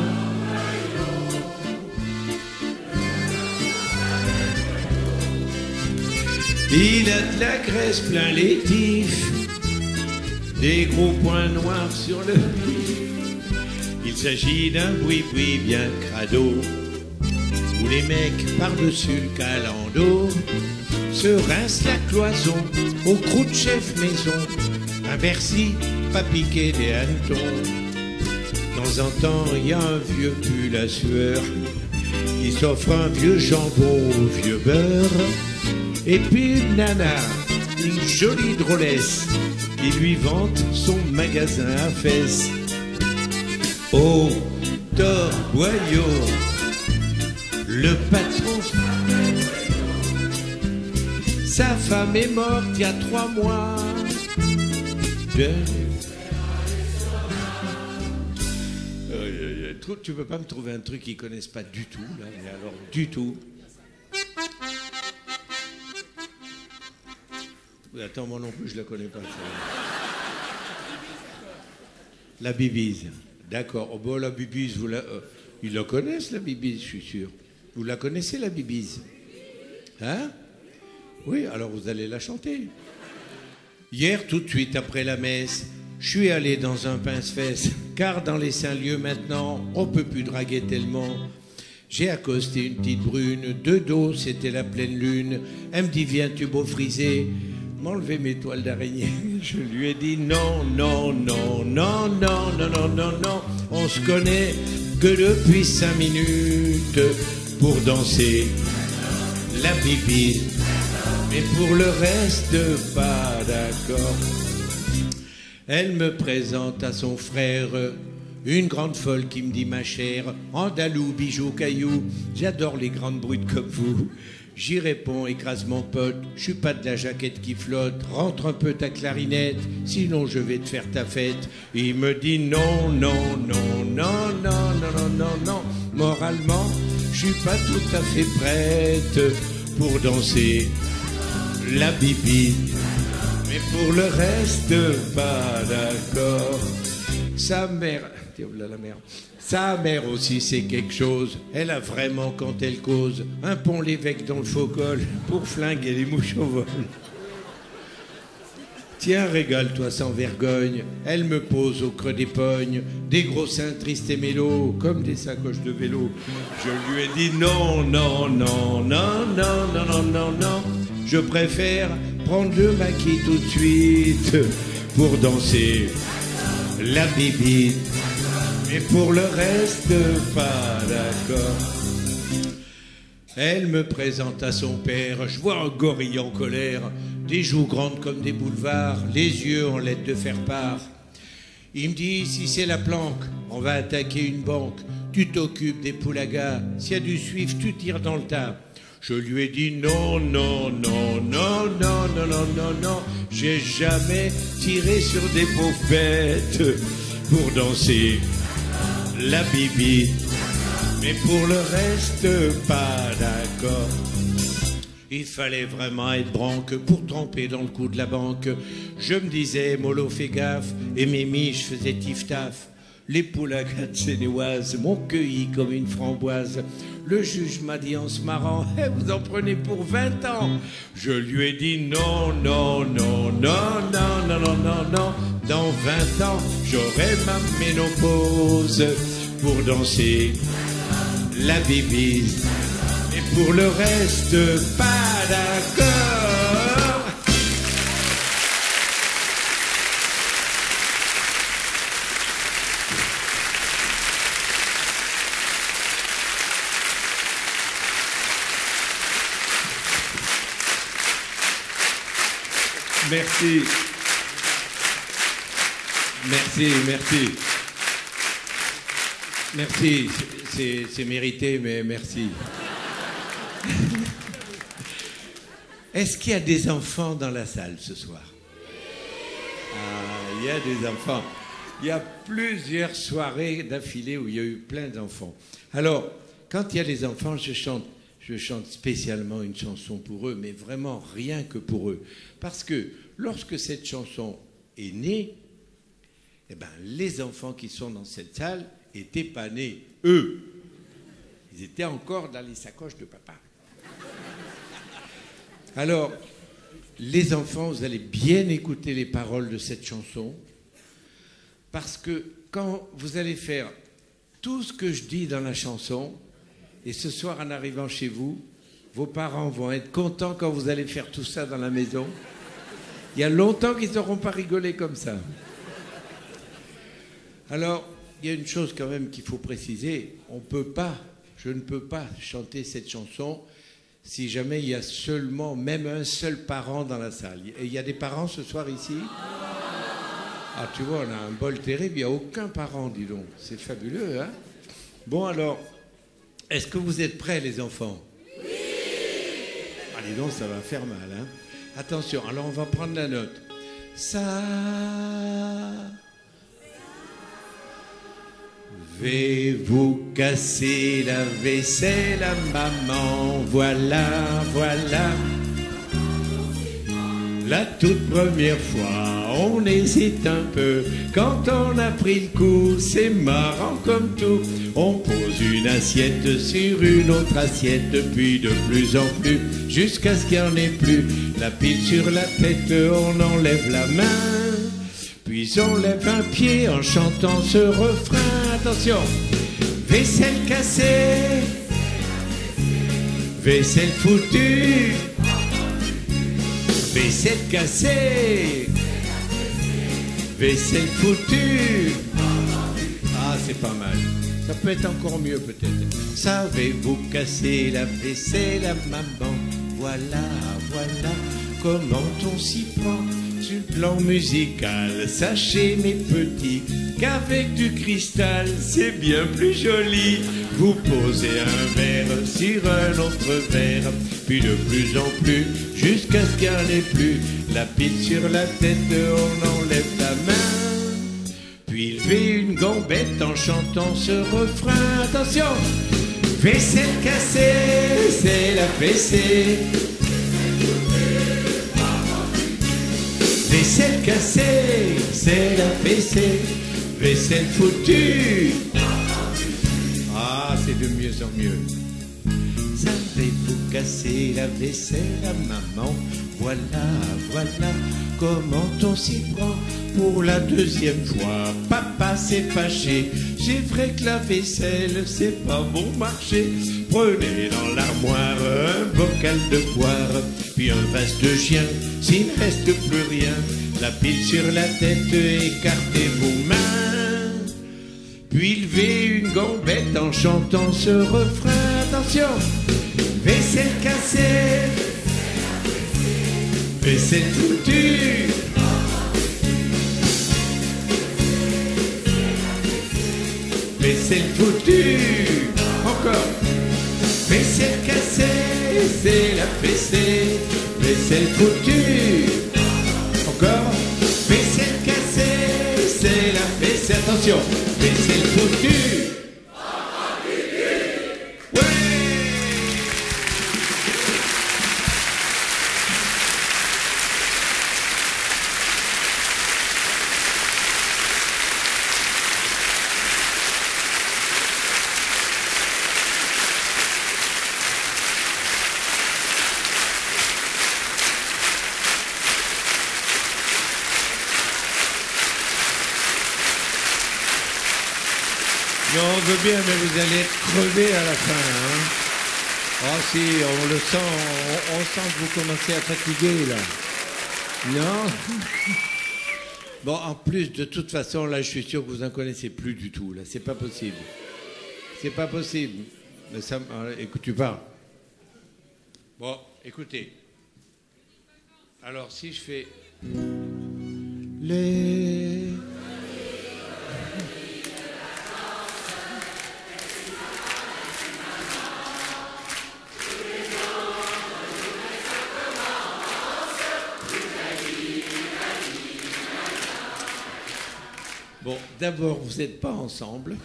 il a de la graisse plein l'étif, des gros points noirs sur le pif. Il s'agit d'un boui-boui bien crado, où les mecs par-dessus le calando se rincent la cloison au croûte de chef maison. Un Bercy, pas piqué des hannetons. De temps en temps, il y a un vieux pull à sueur qui s'offre un vieux jambon au vieux beurre. Et puis une nana, une jolie drôlesse, qui lui vante son magasin à fesses. Oh, Torboyau, le patron, sa femme est morte il y a 3 mois. Tu peux pas me trouver un truc qu'ils connaissent pas du tout, là, mais alors du tout. Attends, moi non plus, je la connais pas. La bibise. D'accord. Oh, bon, la bibise, ils la connaissent, la bibise, je suis sûr. Vous la connaissez, la bibise? Hein? Oui, alors vous allez la chanter. Hier, tout de suite après la messe, je suis allé dans un pince-fesses, car dans les saints lieux maintenant, on peut plus draguer tellement. J'ai accosté une petite brune, de dos, c'était la pleine lune. Elle me dit, viens-tu beau friser, m'enlever mes toiles d'araignée. Je lui ai dit, non, non, non, non, non, non, non, non, non. On se connaît que depuis 5 minutes pour danser la bibise. Mais pour le reste, pas d'accord. Elle me présente à son frère, une grande folle qui me dit, ma chère, andalou, bijou, caillou, j'adore les grandes brutes comme vous. J'y réponds, écrase mon pote, je suis pas de la jaquette qui flotte, rentre un peu ta clarinette, sinon je vais te faire ta fête. Il me dit, non, non, non, non, non, non, non, non, non, moralement, je suis pas tout à fait prête pour danser la bibise, mais pour le reste, pas d'accord. Sa mère, la mère, sa mère aussi c'est quelque chose. Elle a vraiment, quand elle cause, un pont l'évêque dans le faux col pour flinguer les mouches au vol. Tiens, régale-toi sans vergogne. Elle me pose au creux des pognes des gros seins tristes et mélos, comme des sacoches de vélo. Je lui ai dit non, non, non, non, non, non, non, non, non. Je préfère prendre le maquis tout de suite pour danser la bibite, mais pour le reste, pas d'accord. Elle me présente à son père, je vois un gorille en colère, des joues grandes comme des boulevards, les yeux en lettres de faire-part. Il me dit, si c'est la planque, on va attaquer une banque, tu t'occupes des poulagas, s'il y a du suif, tu tires dans le tas. Je lui ai dit non, non, non, non, non, non, non, non, non, j'ai jamais tiré sur des pauvres bêtes pour danser la bibite. Mais pour le reste, pas d'accord. Il fallait vraiment être branque pour tremper dans le coup de la banque. Je me disais, mollo fais gaffe, et mes miches faisaient tif-taf. Les poulagas de Sénéoise m'ont cueilli comme une framboise. Le juge m'a dit en se marrant, hey, vous en prenez pour 20 ans. Je lui ai dit non, non, non, non, non, non, non, non, non. Dans 20 ans, j'aurai ma ménopause pour danser la bibise, et pour le reste, pas d'accord. Merci. Merci, merci. Merci, c'est mérité, mais merci. Est-ce qu'il y a des enfants dans la salle ce soir? Ah, il y a des enfants. Il y a plusieurs soirées d'affilée où il y a eu plein d'enfants. Alors, quand il y a des enfants, je chante spécialement une chanson pour eux, mais vraiment rien que pour eux. Parce que lorsque cette chanson est née, eh ben, les enfants qui sont dans cette salle n'étaient pas nés, eux. Ils étaient encore dans les sacoches de papa. Alors, les enfants, vous allez bien écouter les paroles de cette chanson, parce que quand vous allez faire tout ce que je dis dans la chanson, et ce soir en arrivant chez vous, vos parents vont être contents quand vous allez faire tout ça dans la maison. Il y a longtemps qu'ils n'auront pas rigolé comme ça. Alors, il y a une chose quand même qu'il faut préciser, je ne peux pas chanter cette chanson si jamais il y a seulement, même un seul parent dans la salle. Et il y a des parents ce soir ici? Ah, tu vois, on a un bol terrible, il n'y a aucun parent, dis donc. C'est fabuleux, hein? Bon, alors, est-ce que vous êtes prêts, les enfants? Oui! Ah, dis donc, ça va faire mal, hein? Attention, alors on va prendre la note. Ça... Vais-vous casser la vaisselle à maman? Voilà, voilà. La toute première fois, on hésite un peu. Quand on a pris le coup, c'est marrant comme tout. On pose une assiette sur une autre assiette, puis de plus en plus, jusqu'à ce qu'il n'y en ait plus. La pile sur la tête, on enlève la main. Puis on lève un pied en chantant ce refrain. Attention! Vaisselle cassée, vaisselle foutue, vaisselle cassée, vaisselle foutue. Ah, c'est pas mal. Ça peut être encore mieux peut-être. Savez-vous casser la vaisselle à maman? Voilà, voilà comment on s'y prend. Sur le plan musical, sachez mes petits qu'avec du cristal c'est bien plus joli. Vous posez un verre sur un autre verre, puis de plus en plus, jusqu'à ce qu'il n'y en ait plus. La pile sur la tête, on enlève la main, puis levez une gambette en chantant ce refrain. Attention! Vaisselle cassée, c'est la fessée. Vaisselle cassée, c'est la vaisselle. Vaisselle foutue. Ah, c'est de mieux en mieux. Savez-vous casser la vaisselle à maman? Voilà, voilà comment on s'y prend. Pour la deuxième fois, papa s'est fâché. C'est vrai que la vaisselle, c'est pas bon marché. Prenez dans l'armoire un bocal de poire, puis un vase de chien, s'il ne reste plus rien. La pile sur la tête, écartez vos mains, puis levez une gambette en chantant ce refrain. Attention! Vaisselle cassée, vaisselle foutue, vaisselle foutue. Encore. Vaisselle cassée, c'est la vaisselle, vaisselle foutue. Encore. Vaisselle cassée, c'est la vaisselle. Attention, vaisselle foutue. Non, on veut bien, mais vous allez être crevé à la fin. Hein. Oh si, on le sent, on sent que vous commencez à fatiguer là. Non. Bon, en plus, de toute façon, là, je suis sûr que vous n'en connaissez plus du tout. Là, c'est pas possible. C'est pas possible. Mais ça, écoute, tu parles. Bon, écoutez. Alors, si je fais les... Bon, d'abord, vous n'êtes pas ensemble.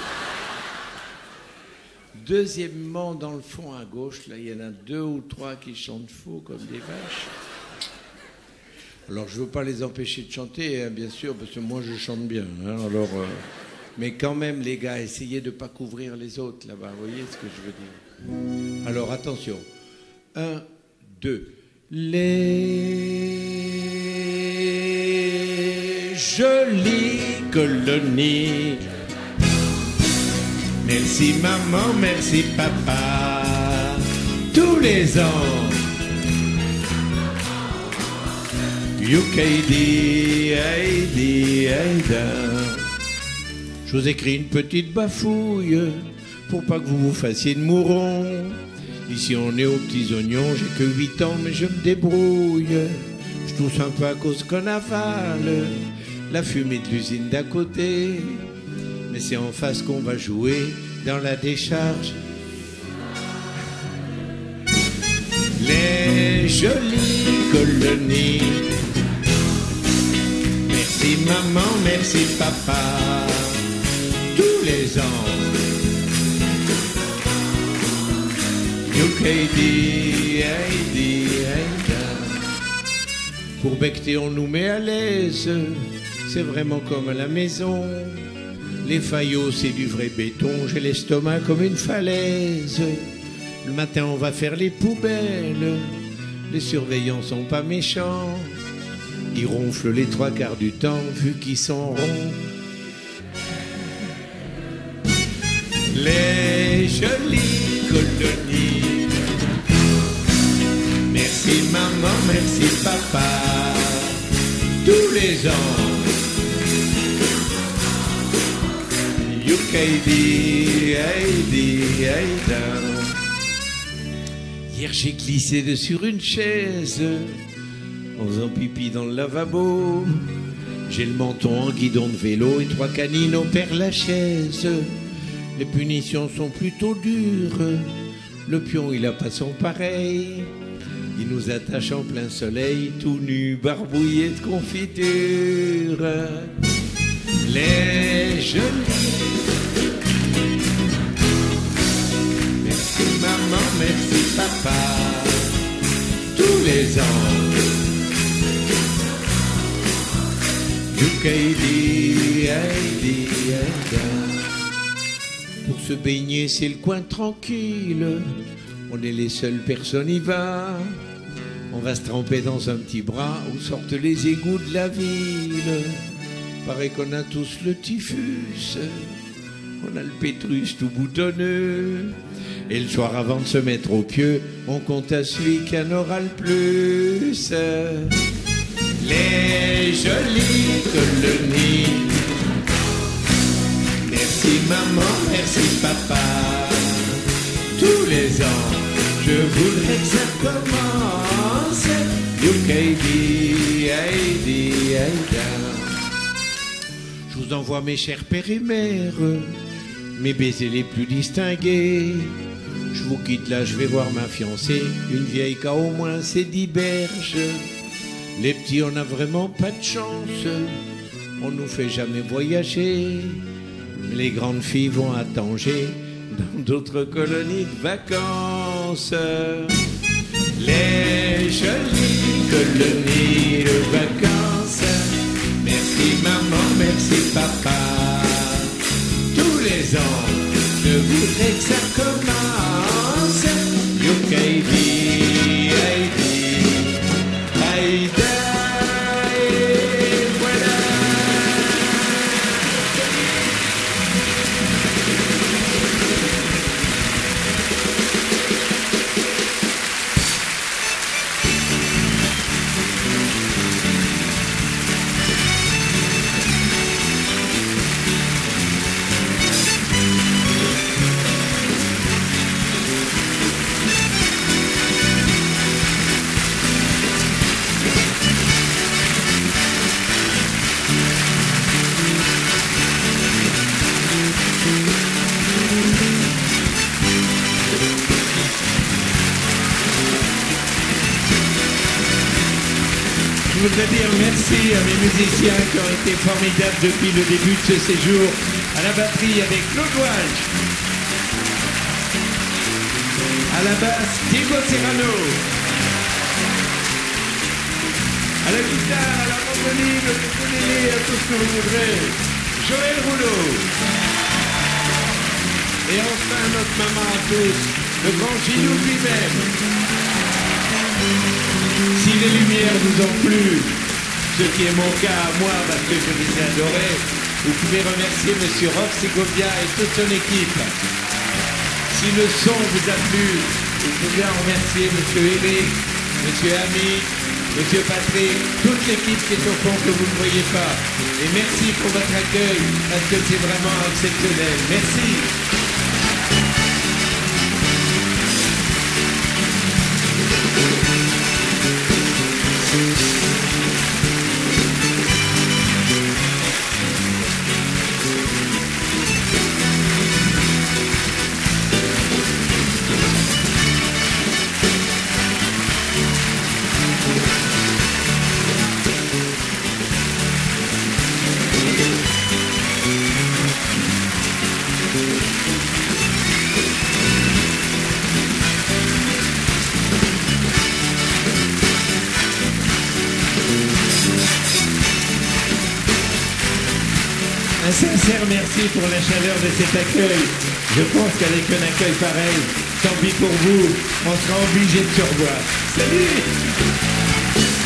Deuxièmement, dans le fond à gauche, là, il y en a 2 ou 3 qui chantent faux comme des vaches. Alors, je ne veux pas les empêcher de chanter, hein, bien sûr, parce que moi, je chante bien. Hein, alors, mais quand même, les gars, essayez de ne pas couvrir les autres, là-bas. Vous voyez ce que je veux dire? Alors, attention. 1, 2. Les jolies colonies. Merci maman, merci papa. Tous les ans. Yukaidi, Aidi, Aida. Je vous écris une petite bafouille pour pas que vous vous fassiez de mourons. Ici on est aux petits oignons, j'ai que 8 ans mais je me débrouille. Je tousse un peu à cause qu'on avale la fumée de l'usine d'à côté. Mais c'est en face qu'on va jouer dans la décharge. Les jolies colonies. Merci maman, merci papa. Tous les ans. Yukaidi, Aidi, Aida. Pour becter, on nous met à l'aise. C'est vraiment comme à la maison. Les faillots, c'est du vrai béton. J'ai l'estomac comme une falaise. Le matin, on va faire les poubelles. Les surveillants sont pas méchants. Ils ronflent les 3/4 du temps, vu qu'ils sont ronds. Les jolies colonies. Merci maman, merci papa. Tous les ans. Yukaidi, Aidi, Aida. Hier j'ai glissé sur une chaise en faisant pipi dans le lavabo. J'ai le menton en guidon de vélo et 3 canines au Père-Lachaise. Les punitions sont plutôt dures. Le pion il a pas son pareil. Il nous attache en plein soleil, tout nu, barbouillé de confiture. Les jolies. Merci maman, merci papa. Tous les ans. Yukaidi, Aidi, Aida. Pour se baigner, c'est le coin tranquille. On est les seules personnes y va. On va se tremper dans un petit bras où sortent les égouts de la ville. Paraît qu'on a tous le typhus. On a le pétrus tout boutonneux. Et le soir avant de se mettre au pieu, on compte à celui qui en aura le plus. les jolies colonies. Merci maman, merci papa. Tous les ans, je voudrais que ça commence. Youkaidi, Aidi, Aida. Je vous envoie mes chers pères et mères, mes baisers les plus distingués. Je vous quitte là, je vais voir ma fiancée, une vieille qui a au moins ses 10 berges. Les petits, on n'a vraiment pas de chance, on nous fait jamais voyager. Les grandes filles vont à Tanger, dans d'autres colonies de vacances. Les jolies colonies de vacances. Merci maman, merci papa. Tous les ans, je voudrais que ça commence. Youkaidi, Aidi, Aida, et voilà. Je voudrais dire merci à mes musiciens qui ont été formidables depuis le début de ce séjour. À la batterie avec Claude Walsh. À la basse, Diego Serrano. À la guitare, à la mandoline, au ukulélé, à tout ce que vous voudrez, Joël Rouleau. Et enfin notre maman à tous, le grand Gilou lui-même. Si les lumières vous ont plu, ce qui est mon cas à moi parce que je les ai adorés, vous pouvez remercier Monsieur Roch Segovia et toute son équipe. Si le son vous a plu, vous pouvez en remercier Monsieur Eric, Monsieur Ami, Monsieur Patrick, toute l'équipe qui est au fond que vous ne voyez pas. Et merci pour votre accueil parce que c'est vraiment exceptionnel. Merci. Un sincère merci pour la chaleur de cet accueil. Je pense qu'avec un accueil pareil, tant pis pour vous, on sera obligé de se revoir. Salut!